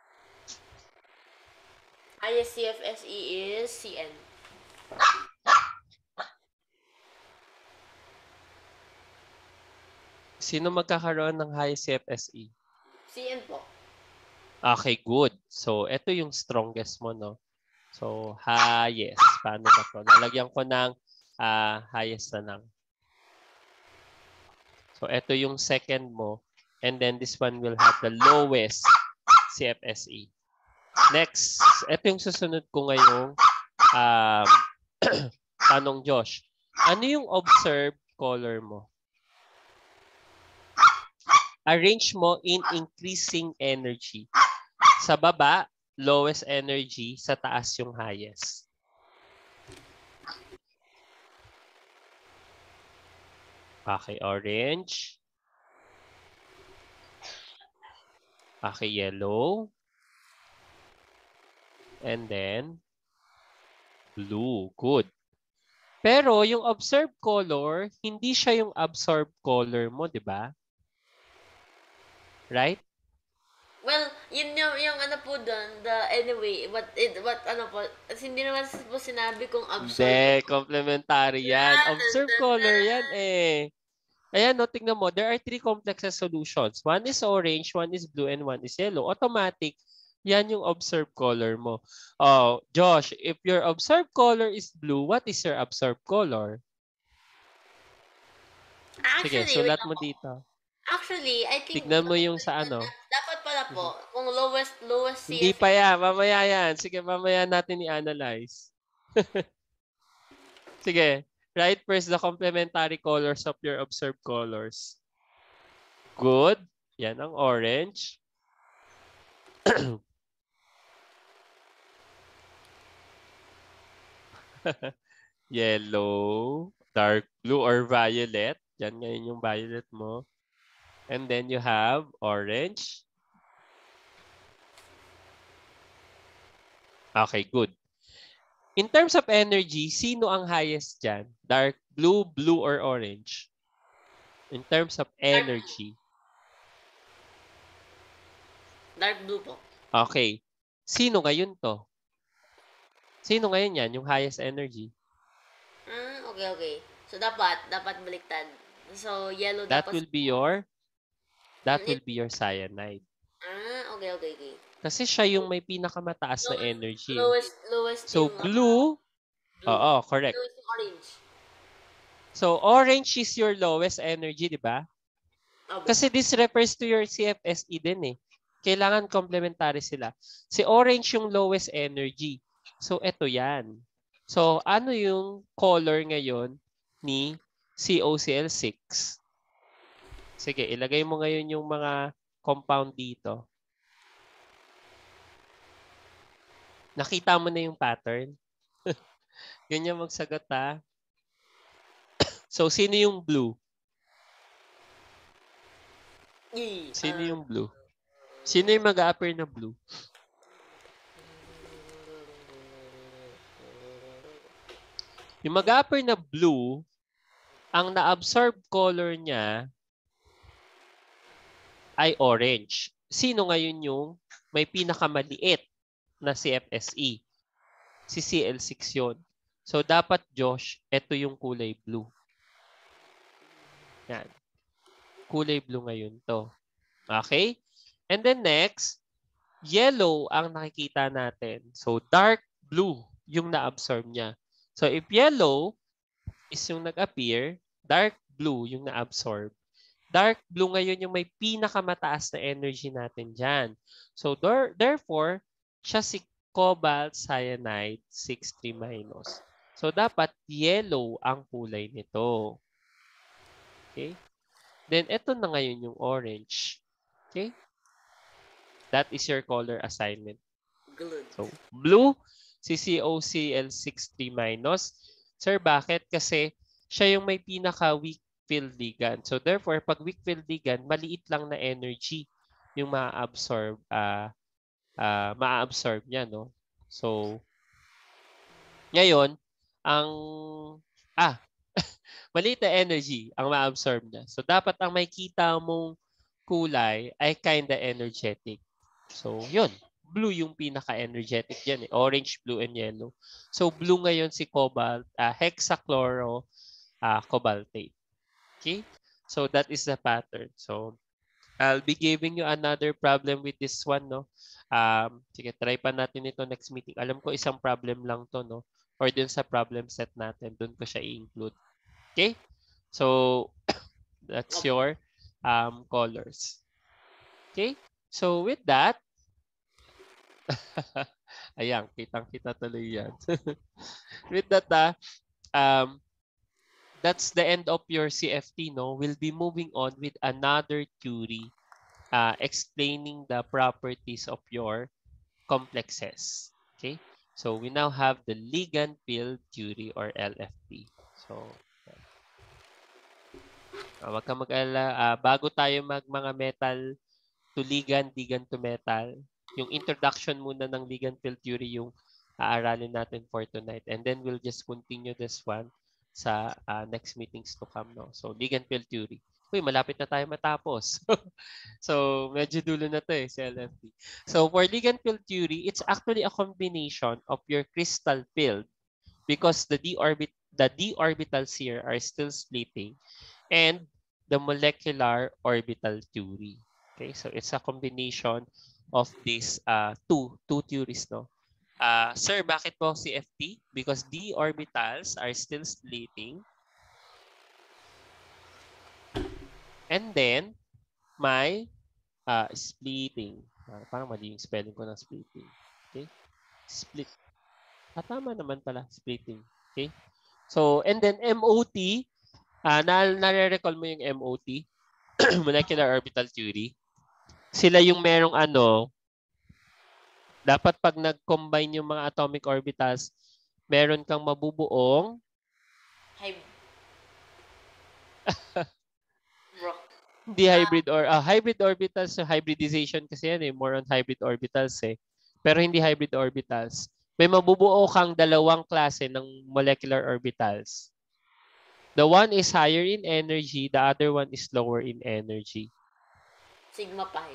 Highest C F S E is C N. Sino magkakaroon ng highest C F S E? C N po. Okay, good. So, ito yung strongest mo, no? So, highest. Paano ba ito? Nalagyan ko ng uh, highest na lang. So, ito yung second mo. And then, this one will have the lowest C F S E. Next, ito yung susunod ko ngayong um, tanong, Josh. Ano yung observed color mo? Arrange mo in increasing energy. Sa baba, lowest energy, sa taas yung highest. Okay, orange. Okay, yellow. And then, blue. Good. Pero yung observed color, hindi siya yung absorbed color mo, di ba? Right? Well, yun yung, yung ano po doon, the anyway, what, it, what ano po, hindi naman po sinabi kung absorb. Hindi, complementary yan. Ah, Observed dun, dun, color dun. yan eh. Ayan, no, tingnan mo. There are three complex solutions. One is orange, one is blue, and one is yellow. Automatic, yan yung observed color mo. Oh, Josh, if your observed color is blue, what is your absorbed color? Sige, Actually, sulat wait mo lang po. dito. Actually, I think Tignan mo yung sa ano. dapat pala po, kung lowest, lowest C Hindi F. pa yan. Mamaya yan. Sige, mamaya natin i-analyze. Sige. Write first the complementary colors of your observed colors. Good. Yan ang orange. Yellow, dark blue, or violet. Yan ngayon yung violet mo. And then you have orange. Okay, good. In terms of energy, sino ang highest dyan? Dark blue, blue, or orange? In terms of energy. Dark blue po. Okay. Sino ngayon to? Sino ngayon yan? Yung highest energy? Ah, okay, okay. So, dapat, dapat baliktad. So, yellow That dapat. will be your, that will be your cyanide. Ah, okay, okay, okay. Kasi siya yung may pinakamataas na energy. Lowest, lowest So, yung, blue, blue. oo, correct. Lowest yung orange. So, orange is your lowest energy, di ba? Opo. Kasi this refers to your C F S E din eh. Kailangan complementary sila. Si orange yung lowest energy. So, eto yan. So, ano yung color ngayon ni C O C L six? Sige, ilagay mo ngayon yung mga compound dito. Nakita mo na yung pattern? Ganyan magsagot ha. So, sino yung blue? Sino yung blue? Sino yung mag-a-appear na blue? Yung mag-a-appear na blue, ang na-absorb color niya ay orange. Sino ngayon yung may pinakamaliit na C F S E? Si C L six yun. So, dapat, Josh, ito yung kulay blue. Yan. Kulay blue ngayon to. Okay? And then next, yellow ang nakikita natin. So, dark blue yung na-absorb niya. So, if yellow is yung nag-appear, dark blue yung na-absorb. Dark blue ngayon yung may pinakamataas na energy natin dyan. So, there, therefore, siya si cobalt cyanide six three minus. So, dapat yellow ang kulay nito. Okay? Then, ito na ngayon yung orange. Okay? That is your color assignment. Good. So, blue, si C O C L six three minus. Sir, bakit? Kasi siya yung may pinaka-weak field ligand. So, therefore, pag weak field ligand, maliit lang na energy yung ma-absorb, uh, uh, ma-absorb niya, no? So, ngayon, ang, ah, maliit na energy ang ma-absorb niya. So, dapat ang may kita mong kulay ay kinda energetic. So, yun. Blue yung pinaka-energetic dyan. Eh. Orange, blue, and yellow. So, blue ngayon si cobalt, uh, hexachloro uh, cobaltate. Okay? So, that is the pattern. So, I'll be giving you another problem with this one, no? Um, sige, try pa natin ito next meeting. Alam ko isang problem lang to, no? Or dun sa problem set natin, dun ko siya i-include. Okay? So, that's your um, colors. Okay? So, with that, ayan, kitang-kita tuloy yan. With that, uh, um, that's the end of your C F T, no? We'll be moving on with another theory uh, explaining the properties of your complexes. Okay? So we now have the ligand field theory or L F T. So uh, wag kang mag-alala, uh, bago tayo mag mga metal to ligand, ligand to metal, yung introduction muna ng ligand field theory yung aaralin natin for tonight. And then we'll just continue this one sa uh, next meetings to come. No? So ligand field theory. Uy, malapit na tayo matapos. So, medyo dulo na to eh, si L F T. So, for ligand field theory, it's actually a combination of your crystal field because the d orbit the d orbitals here are still splitting and the molecular orbital theory. Okay, so it's a combination of these uh, two two theories, no? Uh, sir, bakit po C F T? Because d orbitals are still splitting. And then, my uh, splitting. Uh, parang mali yung spelling ko ng splitting. Okay? Split. Ah, tama naman pala, splitting. Okay? So, and then M O T, uh, na nare-recall mo yung M O T, molecular orbital theory. Sila yung merong ano, dapat pag nag-combine yung mga atomic orbitals, meron kang mabubuong Hybrid. Bro. hindi hybrid or uh, hybrid orbitals, so hybridization kasi yan eh, more on hybrid orbitals eh. Pero hindi hybrid orbitals. May mabubuo kang dalawang klase ng molecular orbitals. The one is higher in energy, the other one is lower in energy. Sigma pi.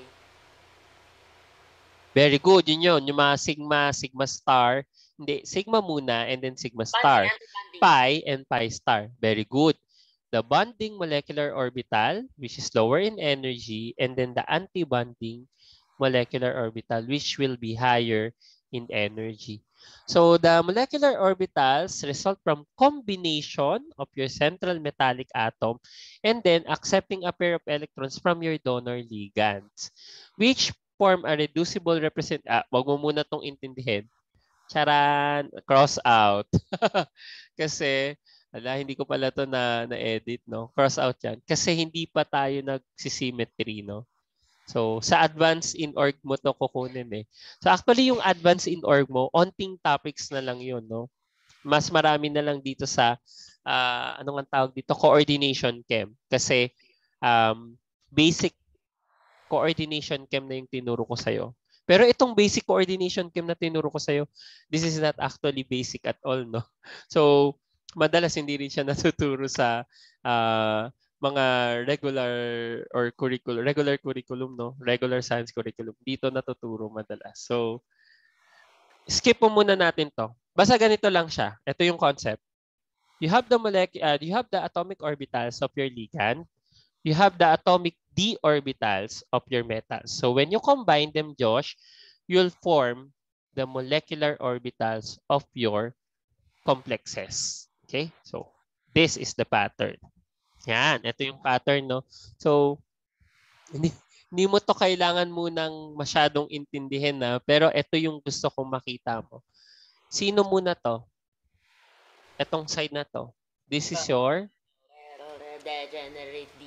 Very good, yun yun. Yung mga sigma, sigma star. Hindi, sigma muna and then sigma star. Pi and pi star. Very good. The bonding molecular orbital, which is lower in energy, and then the anti-bonding molecular orbital, which will be higher in energy. So the molecular orbitals result from combination of your central metallic atom and then accepting a pair of electrons from your donor ligands, which form a reducible represent... Ah, wag mo muna itong intindihin. Charan, cross out. Kasi ala, hindi ko pala to na na-edit, no? Cross out yan. Kasi hindi pa tayo nag-symmetry, no? So, sa advance in org mo to kukunin eh. So, actually, yung advance in org mo, onting topics na lang yun, no? Mas marami na lang dito sa, uh, anong ang tawag dito? Coordination chem. Kasi, um, basic coordination chem na yung tinuro ko sa'yo. Pero itong basic coordination chem na tinuro ko sa'yo, this is not actually basic at all, no? So, madalas hindi rin siya natuturo sa uh, mga regular or curriculum, regular curriculum, no? Regular science curriculum. Dito natuturo madalas. So, skip mo muna natin to. Basta ganito lang siya. Ito yung concept. You have the molecular, uh, you have the atomic orbitals of your ligand. You have the atomic d orbitals of your metals. So, when you combine them, Josh, you'll form the molecular orbitals of your complexes. Okay? So, this is the pattern. Yan. Ito yung pattern, no? So, hindi, hindi mo to kailangan munang masyadong intindihin na, pero ito yung gusto kong makita mo. Sino muna to? Etong side na to. This is your degenerate D.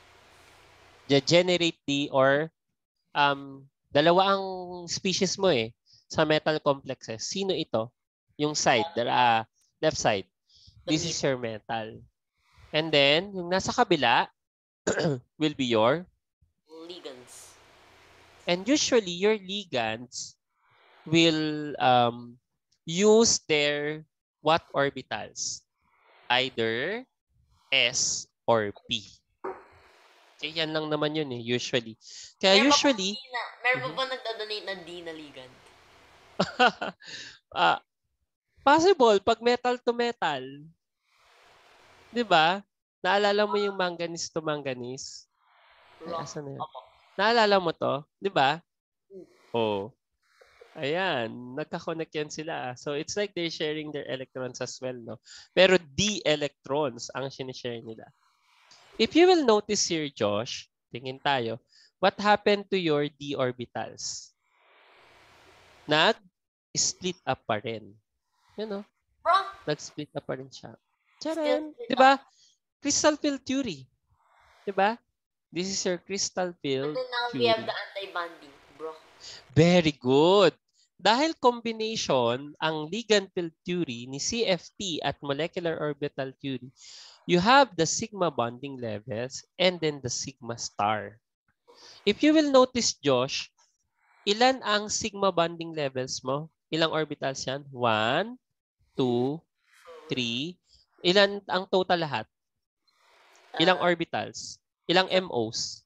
Degenerate D or um, dalawa ang species mo eh sa metal complexes. Sino ito? Yung side, uh, left side. This is your metal. And then, yung nasa kabila will be your ligands. And usually, your ligands will um, use their what orbitals? Either S or P. Okay, yan lang naman yun eh, usually. Kaya Meron usually... Pa na, meron pa ba nagdadonate ng D na ligand? uh, possible, pag metal to metal. Di ba? Naalala mo yung manganese to manganese? Ay, asan na yun? Naalala mo to? Di ba? Oh. Ayan. Nagka-connect yan sila. So, it's like they're sharing their electrons as well, no? Pero D electrons ang sinishare nila. If you will notice here, Josh, tingin tayo, what happened to your D orbitals? Nag-split up pa rin. You know? Nag-split up pa rin siya. Charan! Diba? Crystal field theory. Diba? This is your crystal field And then now theory. we have the anti-bonding, bro. Very good. dahil combination ang ligand field theory ni C F T at molecular orbital theory, you have the sigma bonding levels and then the sigma star. If you will notice, Josh, ilan ang sigma bonding levels mo? Ilang orbitals yan? one, two, three. Ilan ang total lahat? Ilang Uh, orbitals? Ilang M Os?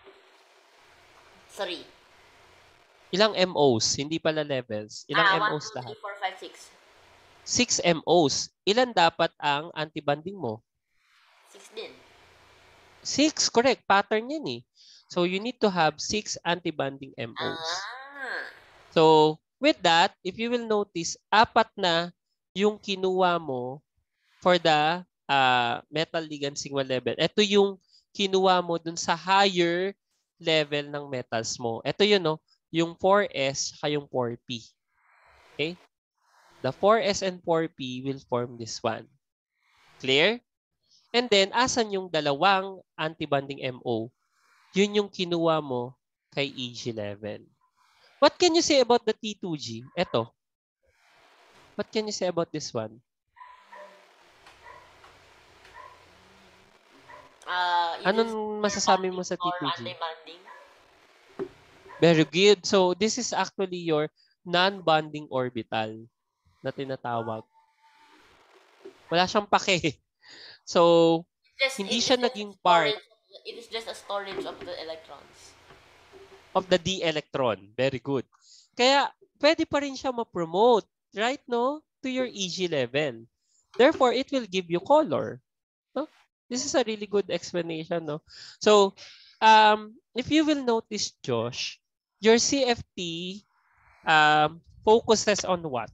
Sorry. Ilang M Os? Hindi pala levels. Ilang Ah, M one, Os two, lahat? three, four, five, six. six M Os. Ilan dapat ang antibonding mo? Six din. six, correct. Pattern yan eh. So you need to have six antibonding M Os. Ah. So with that, if you will notice, apat na yung kinuha mo for the uh, metal ligand sigma level. Ito yung kinuha mo dun sa higher level ng metals mo. Ito yun, no? Yung four S saka yung four P. Okay? The four S and four P will form this one. Clear? And then, asan yung dalawang antibonding M O? Yun yung kinuha mo kay E G eleven. What can you say about the T two G? Ito. What can you say about this one? Uh, Anong masasabi mo sa T two G? Anti-bonding. Very good. So, this is actually your non-bonding orbital na tinatawag. Wala siyang pake. So, Just, hindi it siya is just naging part storage. It is just a storage of the electrons. of the d electron. Very good. Kaya, pwede pa rin siya ma-promote, right, no? To your E G level. Therefore, it will give you color. No? This is a really good explanation, no? So, um, if you will notice, Josh, your C F T um, focuses on what?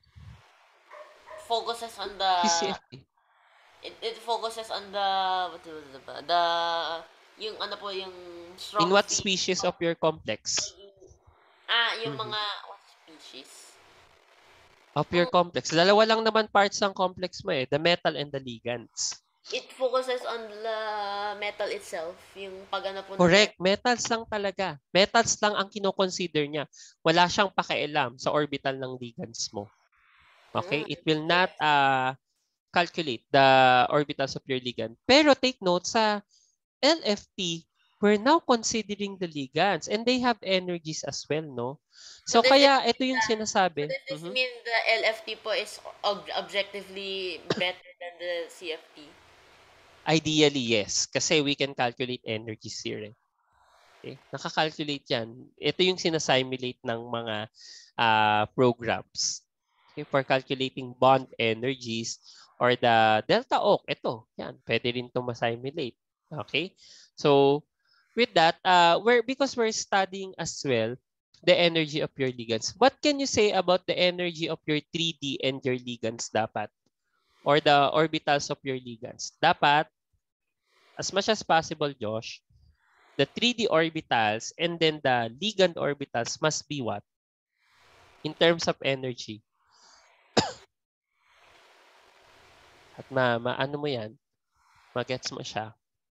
Focuses on the His C F T. it, it focuses on the what was it ba? The yung ano po yung strong In what feed- species of your complex? Ah, yung Mhm. mga what species? Of your complex. Dalawa lang naman parts ng complex mo eh. The metal and the ligands. It focuses on the metal itself, yung pag ano po ng Correct. Metals lang talaga. Metals lang ang kino-consider niya. Wala siyang pakialam sa orbital ng ligands mo. Okay? Mm. It will not uh, calculate the orbitals of your ligand. Pero take note sa L F T, we're now considering the ligands and they have energies as well, no? So, So does kaya it ito yung So sinasabi. does this Mhm. mean the L F T po is ob- objectively better than the C F T? Ideally, yes. Kasi we can calculate energies here. Eh. Okay? Nakakalculate yan. Ito yung sinasimulate ng mga uh, programs. Okay? For calculating bond energies or the delta oc. Ito, yan. Pwede rin itong masimulate. Okay? So, with that, uh, we're, because we're studying as well the energy of your ligands. What can you say about the energy of your three D and your ligands dapat? Or the orbitals of your ligands? Dapat, as much as possible, Josh, the three D orbitals and then the ligand orbitals must be what? In terms of energy. At ma, ma ano mo yan? Magets mo siya.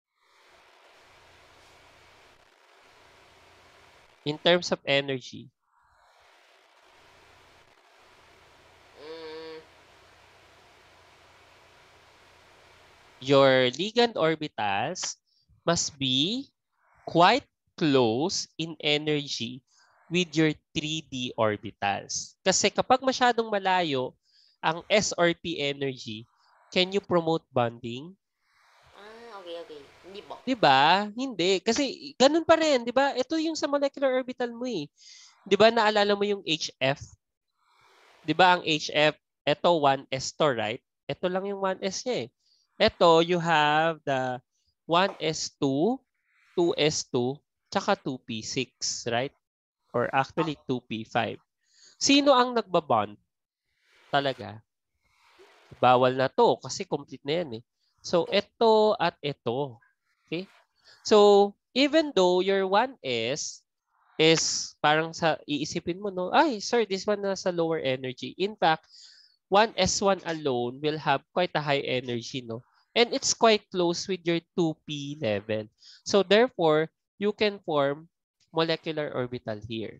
In terms of energy. Mm, Your ligand orbitals must be quite close in energy with your three D orbitals. Kasi kapag masyadong malayo ang S or P energy, can you promote bonding? ah, okay, okay. Hindi po. 'Di ba? Hindi kasi ganun pa rin, 'di ba? Ito yung sa molecular orbital mo eh. 'Di ba naalala mo yung H F? 'Di ba ang H F, ito one S to, right? Ito lang yung one S niya eh. Ito you have the one S two, two S two, tsaka two P six, right? Or actually two P five. Sino ang nagbabond? Talaga. Bawal na to kasi complete na yan eh. So, ito at ito. Okay? So, even though your one S is parang sa iisipin mo, no? Ay, sir, this one nasa lower energy. In fact, one S one alone will have quite a high energy, no? And it's quite close with your two P level. So, therefore, you can form molecular orbital here.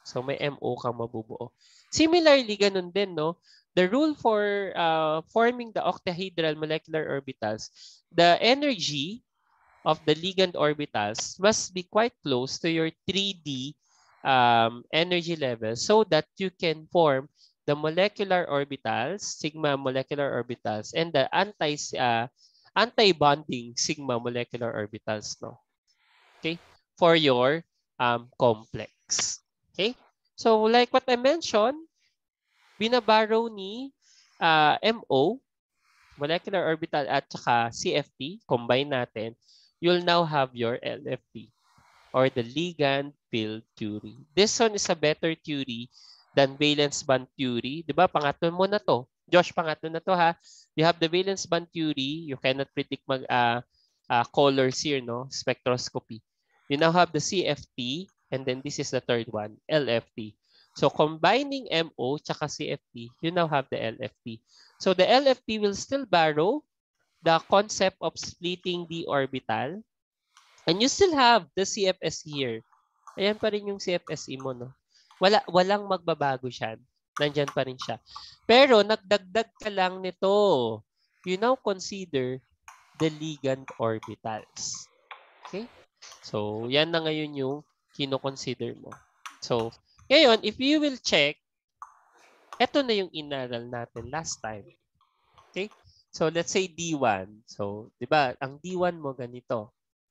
So may M O kang mabubuo. Similarly, ganun din, no? The rule for uh, forming the octahedral molecular orbitals, the energy of the ligand orbitals must be quite close to your three D um, energy level so that you can form the molecular orbitals, sigma molecular orbitals, and the anti uh, anti-bonding sigma molecular orbitals, no? Okay, for your um, complex. Okay, so like what I mentioned, binabarrow ni uh, M O, molecular orbital at saka C F T, combine natin, you'll now have your L F T or the ligand field theory. This one is a better theory than valence band theory. Di ba? Pangatlo mo na to. Josh, pangatlo na to ha. You have the valence band theory. You cannot predict mag, uh, uh, colors here, no? Spectroscopy. You now have the C F T and then this is the third one, L F T. So combining M O tsaka C F T, you now have the L F T. So the L F T will still borrow the concept of splitting the orbital. And you still have the C F S here. Ayan pa rin yung C F S E mo, no? Wala, walang magbabago siya. Nandyan pa rin siya. Pero nagdagdag ka lang nito. You now consider the ligand orbitals. Okay? So, yan na ngayon yung kino-consider mo. So, ngayon, if you will check, eto na yung inaral natin last time. Okay? So, let's say D one. So, di ba, ang D one mo ganito.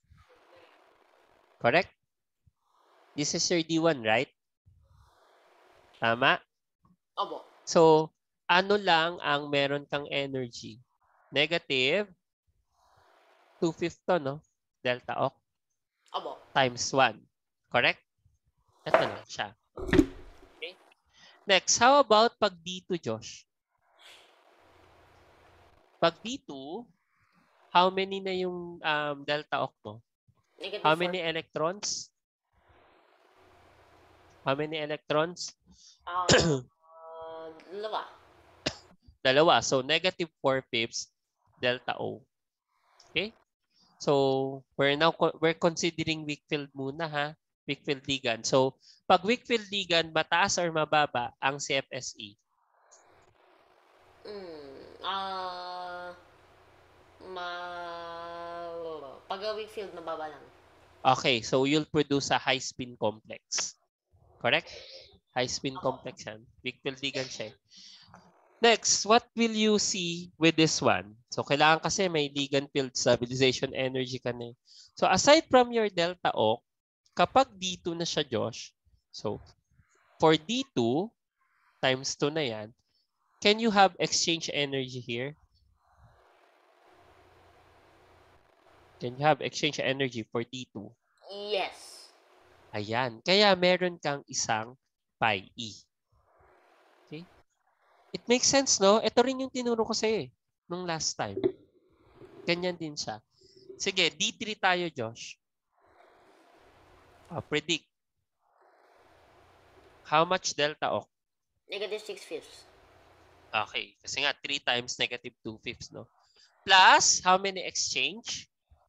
Correct? This is your D one, right? Tama? Opo. So, ano lang ang meron kang energy? Negative two-fifths to, no? Delta oct. Opo. Times one. Correct? Ito lang siya. Okay. Next, how about pag D two, Josh? Pag D two, how many na yung um, delta oct mo? Negative How four. many electrons? How many electrons? Ah, uh, dalawa. Dalawa. So, negative four-fifths delta O. Okay? So, we're now we're considering weak field muna, ha? Weak field ligand. So, pag weak field ligand, mataas or mababa ang C F S E? Hmm. Ah, ma pag weak field mababa lang. Okay, so you'll produce a high spin complex. Correct? High spin complex yan. Weak field ligand siya. Next, what will you see with this one? So, kailangan kasi may ligand field stabilization energy ka na. So, aside from your delta oct, kapag D two na siya, Josh, so, for D two, times two na yan, can you have exchange energy here? Can you have exchange energy for D two? Yes. Ayan. Kaya meron kang isang pi E. Okay? It makes sense, no? Ito rin yung tinuro ko sa'yo eh, nung last time. Ganyan din siya. Sige, D three tayo, Josh. Uh, predict. How much delta oct? Negative six-fifths. Okay. Kasi nga, three times negative two-fifths, no? Plus, how many exchange?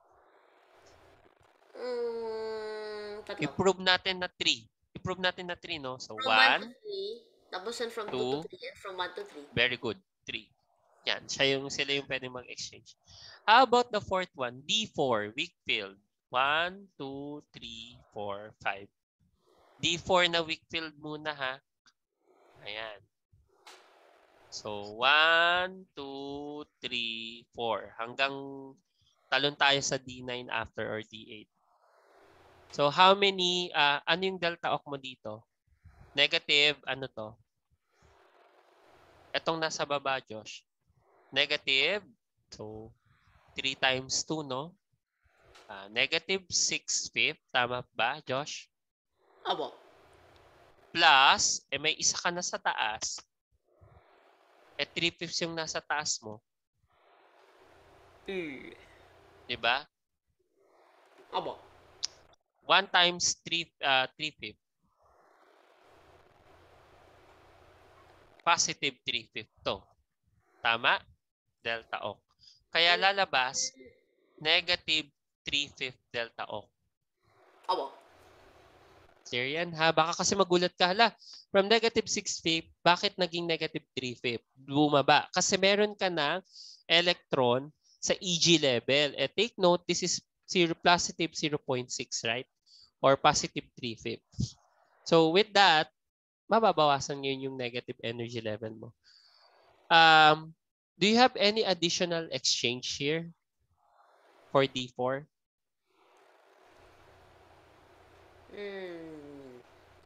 Mm, tatlo. I-prove natin na three. I-prove natin na three, no? So, From one one, to three. Tapos yan from two two, to three. And from one to three. very good. three. Yan. Siya yung, sila yung pwede mag-exchange. How about the fourth one? D four, weak field. one, two, three, four, five. D four na weak field muna, ha? Ayan. So, one, two, three, four. Hanggang talon tayo sa D nine after or D eight. So, how many, uh, ano yung delta oct mo dito? Negative, ano to? Etong nasa baba, Josh. Negative, so, three times two, no? Uh, negative six-fifths, tama ba, Josh? Opo. Plus, eh may isa ka na sa taas. Eh three-fifths yung nasa taas mo. Mm. Diba? Opo. one times three, uh, three-fifths. Positive three-fifths to. Tama? Delta oct. Kaya lalabas, negative three-fifths delta oct. Opo. Clear yan ha? Baka kasi magulat ka, hala, from negative six fifth, bakit naging negative three fifth? Bumaba. Kasi meron ka ng electron sa E G level. Eh, take note, this is zero, positive zero point six, right? Or positive three fifths. So with that, mababawasan ngayon yung negative energy level mo. Um, do you have any additional exchange here for D four? Hmm.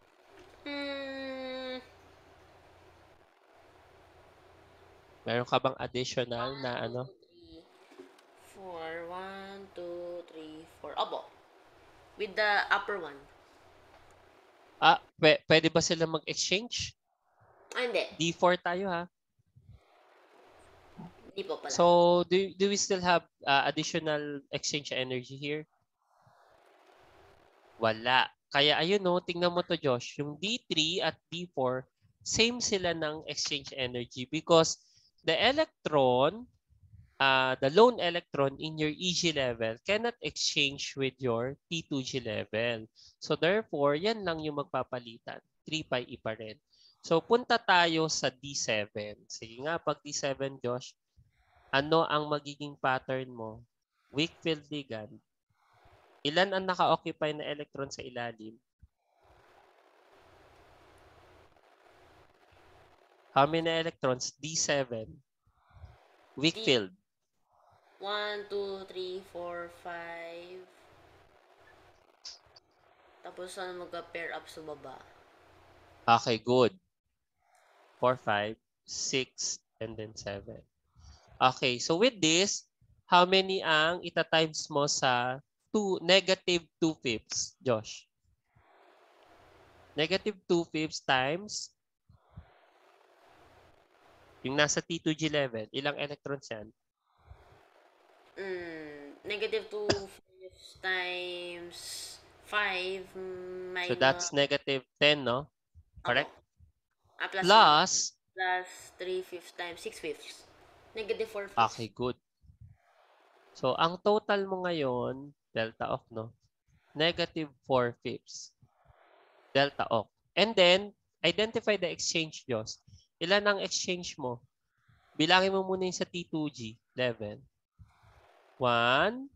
Hmm. Meron ka bang additional na ano? three, four. One, two, three, four. Opo. With the upper one. Ah, pwe- pwede ba sila mag-exchange? Ah, hindi. D four tayo ha. Hindi po pala. So, do, do we still have uh, additional exchange energy here? Wala. Kaya ayun no, tingnan mo to Josh, yung D three at D four, same sila ng exchange energy because the electron, uh, the lone electron in your E G level cannot exchange with your T two G level. So therefore, yan lang yung magpapalitan. three pi E pa rin. So punta tayo sa D seven. Sige nga, pag D seven Josh, ano ang magiging pattern mo? Weak field ligand. Ilan ang naka-occupy na electron sa ilalim? How many electrons? D seven. Weak D- field. one, two, three, four, five. Tapos ano mag-pair up sa baba. Okay, good. four, five, six, and then seven. Okay, so with this, how many ang ita-times mo sa two, negative two fifths, Josh? Negative two fifths times yung nasa T two G level. Ilang electrons yan? Mm, negative two fifths times five minus... So that's negative ten, no? Correct? Ah, plus, Plus, plus three fifths times six fifths. Negative four fifths. okay, good. So ang total mo ngayon, delta of, no? Negative four fifths. Delta of. And then, identify the exchange, Diyos. Ilan ang exchange mo? Bilangin mo muna yung sa T two G level. one,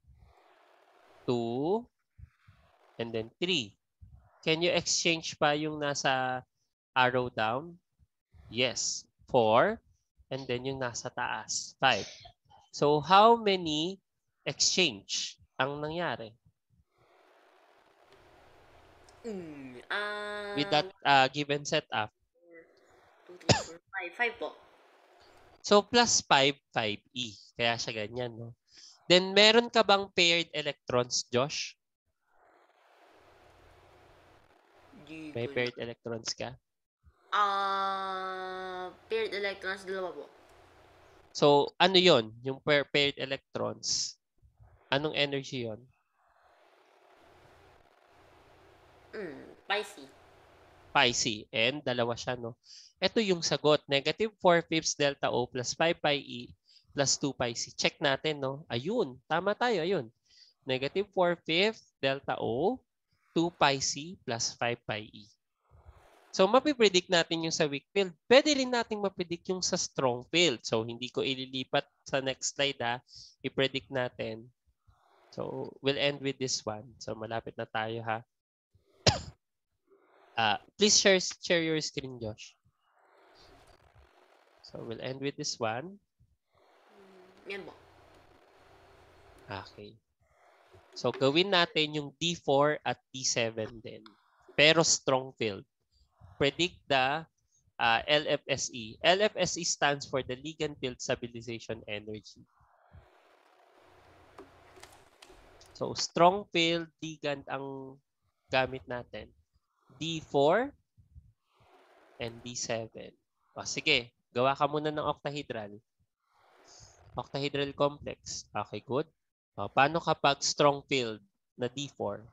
two, and then three. Can you exchange pa yung nasa arrow down? Yes. four, and then yung nasa taas, five. So, how many exchange ang nangyari? Mm, ah, With that uh, given setup. two, three, four, five. five po. So, plus five, five E. Kaya siya ganyan, no? Then, meron ka bang paired electrons, Josh? Di May ko paired electrons ka? Ah, paired electrons, dalawa po. So, ano yon? Yung pair paired electrons. Anong energy yon? Mm, pi C. Pi C. And dalawa siya, no? Ito yung sagot. Negative four fifths delta O plus five pi E plus two pi C. Check natin, no? Ayun. Tama tayo. Ayun. Negative four fifths delta O, two pi C plus five pi E. So, mapipredict natin yung sa weak field. Pwede rin natin mapredict yung sa strong field. So, hindi ko ililipat sa next slide, ha? I-predict natin. So, we'll end with this one. So, malapit na tayo, ha? Uh, please share, share your screen, Josh. So, we'll end with this one. Yan po. Okay. So, gawin natin yung D four at D seven din. Pero strong field. Predict the uh, L F S E. L F S E stands for the ligand field stabilization energy. So, strong field ligand ang gamit natin. D four and D seven. O, sige, gawa ka muna ng octahedral. Octahedral complex. Okay, good. O, paano kapag strong field na D four?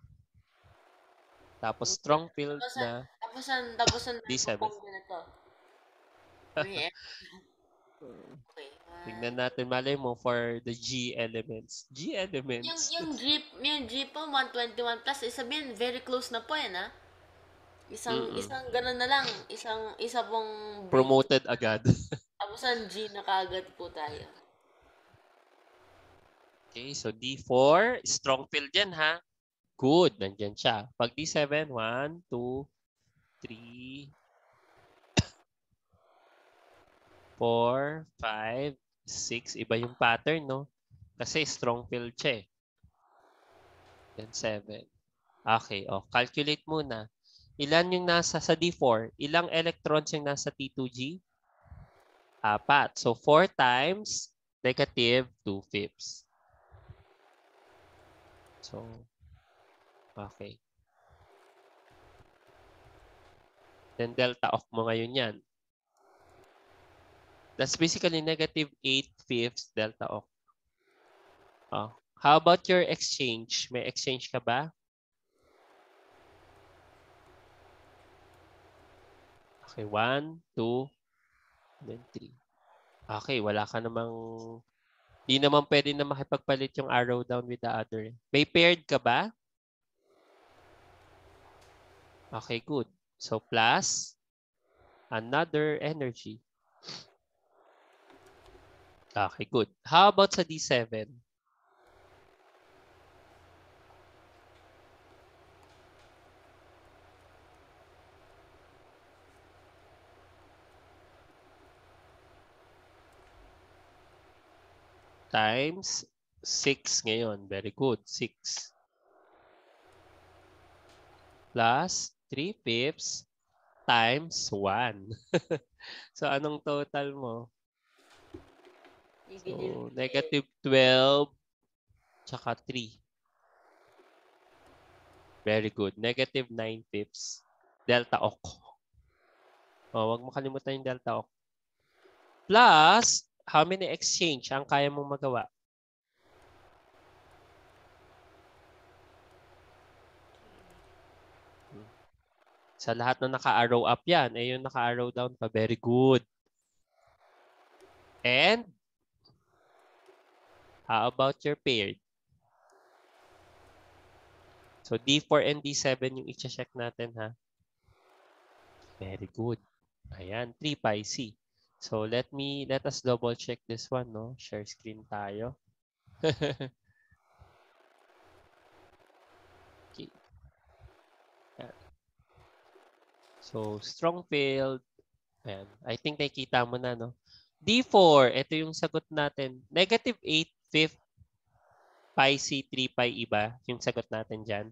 Tapos strong field na Tapos ang, tapos ang D seven. ganito. May Okay. Tignan natin, malay mo for the G elements. G Yung, elements. yung G, yung G po, one twenty-one plus, eh, sabihin, very close na po yan, ha? Isang, Mm-mm. isang ganun na lang. Isang, isa pong break. Promoted agad. Tapos ang G na kaagad po tayo. Okay, so D four, strong field yan ha. Good, nandyan siya. Pag D seven, one, two, three, four, five, six. Iba yung pattern, no? Kasi strong field siya eh. Then seven. Okay, oh, calculate muna. Ilan yung nasa sa D four? Ilang electrons yung nasa T two G? Apat. So four times negative two fifths. So, okay. Then delta off mo ngayon yan. That's basically negative eight fifths delta off. Oh. How about your exchange? May exchange ka ba? Okay, one, two, then three. Okay, wala ka namang, di naman pwede na makipagpalit yung arrow down with the other. May paired ka ba? Okay, good. So plus another energy. Okay, good. How about sa D seven? Times six ngayon. Very good. six. Plus three fifths times one. So, anong total mo? So, negative twelve tsaka three. Very good. Negative nine fifths. Delta ok. Oh, wag mo kalimutan yung delta ok. Plus, how many exchange ang kaya mong magawa? Sa lahat na naka-arrow up yan, eh yung naka-arrow down pa. Very good. And, how about your paired? So, D four and D seven yung i-check natin, ha? Very good. Ayan, three pi C. So, let me, let us double check this one, no? Share screen tayo. Okay. Ayan. So, strong field. Ayan. I think nakikita mo na, no? D four, ito yung sagot natin. Negative eight fifth pi C three pi iba. Yung sagot natin dyan.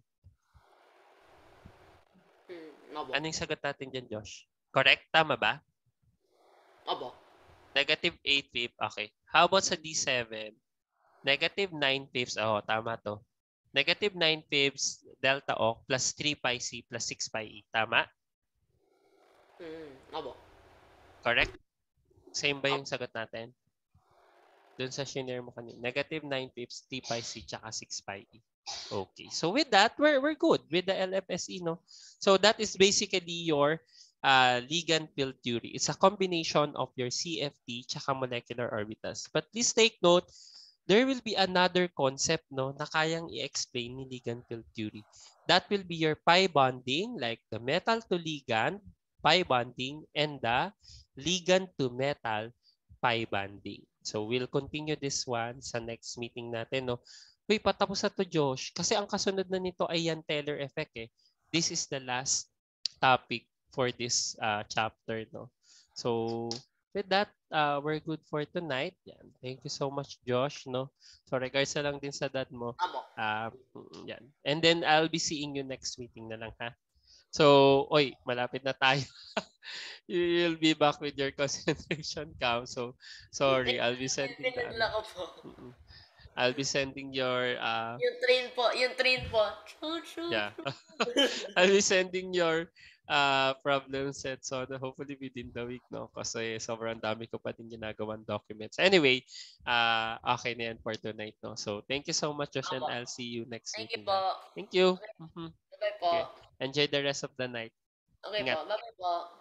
Hmm, abo. Ano yung sagot natin dyan, Josh? Correct? Tama ba? Abo. Negative eight fifths. Okay. How about sa D seven? Negative nine fifths. Oh, tama to. Negative nine fifths delta O plus three pi C plus six pi E. Tama? Hmm, abo. Correct? Same ba yung sagot natin? Doon sa shinare mo kanina. Negative nine fifths, three pi C, tsaka six pi E. Okay. So with that, we're, we're good with the L F S E, no? So that is basically your uh, ligand field theory. It's a combination of your C F T tsaka molecular orbitals. But please take note, there will be another concept, no, na kayang i-explain ni ligand field theory. That will be your pi bonding, like the metal to ligand, pi bonding, and the ligand to metal, pi bonding. So we'll continue this one sa next meeting natin, no. Uy, patapos na to, Josh. Kasi ang kasunod na nito ay yan Taylor effect eh. This is the last topic for this uh, chapter, no. So with that, uh, we're good for tonight. Yan. Thank you so much, Josh, no. So regards na lang din sa dad mo. Abo. Uh, yan. And then I'll be seeing you next meeting na lang, ha. So, oy, malapit na tayo. You'll be back with your concentration camp. So, sorry, I'll be sending the, Pinadala ko po. I'll be sending your, uh, Yung train po, yung train po. Choo, choo, yeah. choo. I'll be sending your uh, problem set. So, hopefully within the week, no? Kasi sobrang dami ko pa din ginagawang documents. Anyway, uh, okay na yan for tonight, no? So, thank you so much, Josh, and I'll see you next Thank you meeting. po. Thank you. Okay. Mhm. Bye-bye po. Okay. Enjoy the rest of the night. Okay Ingat. po. Bye-bye po.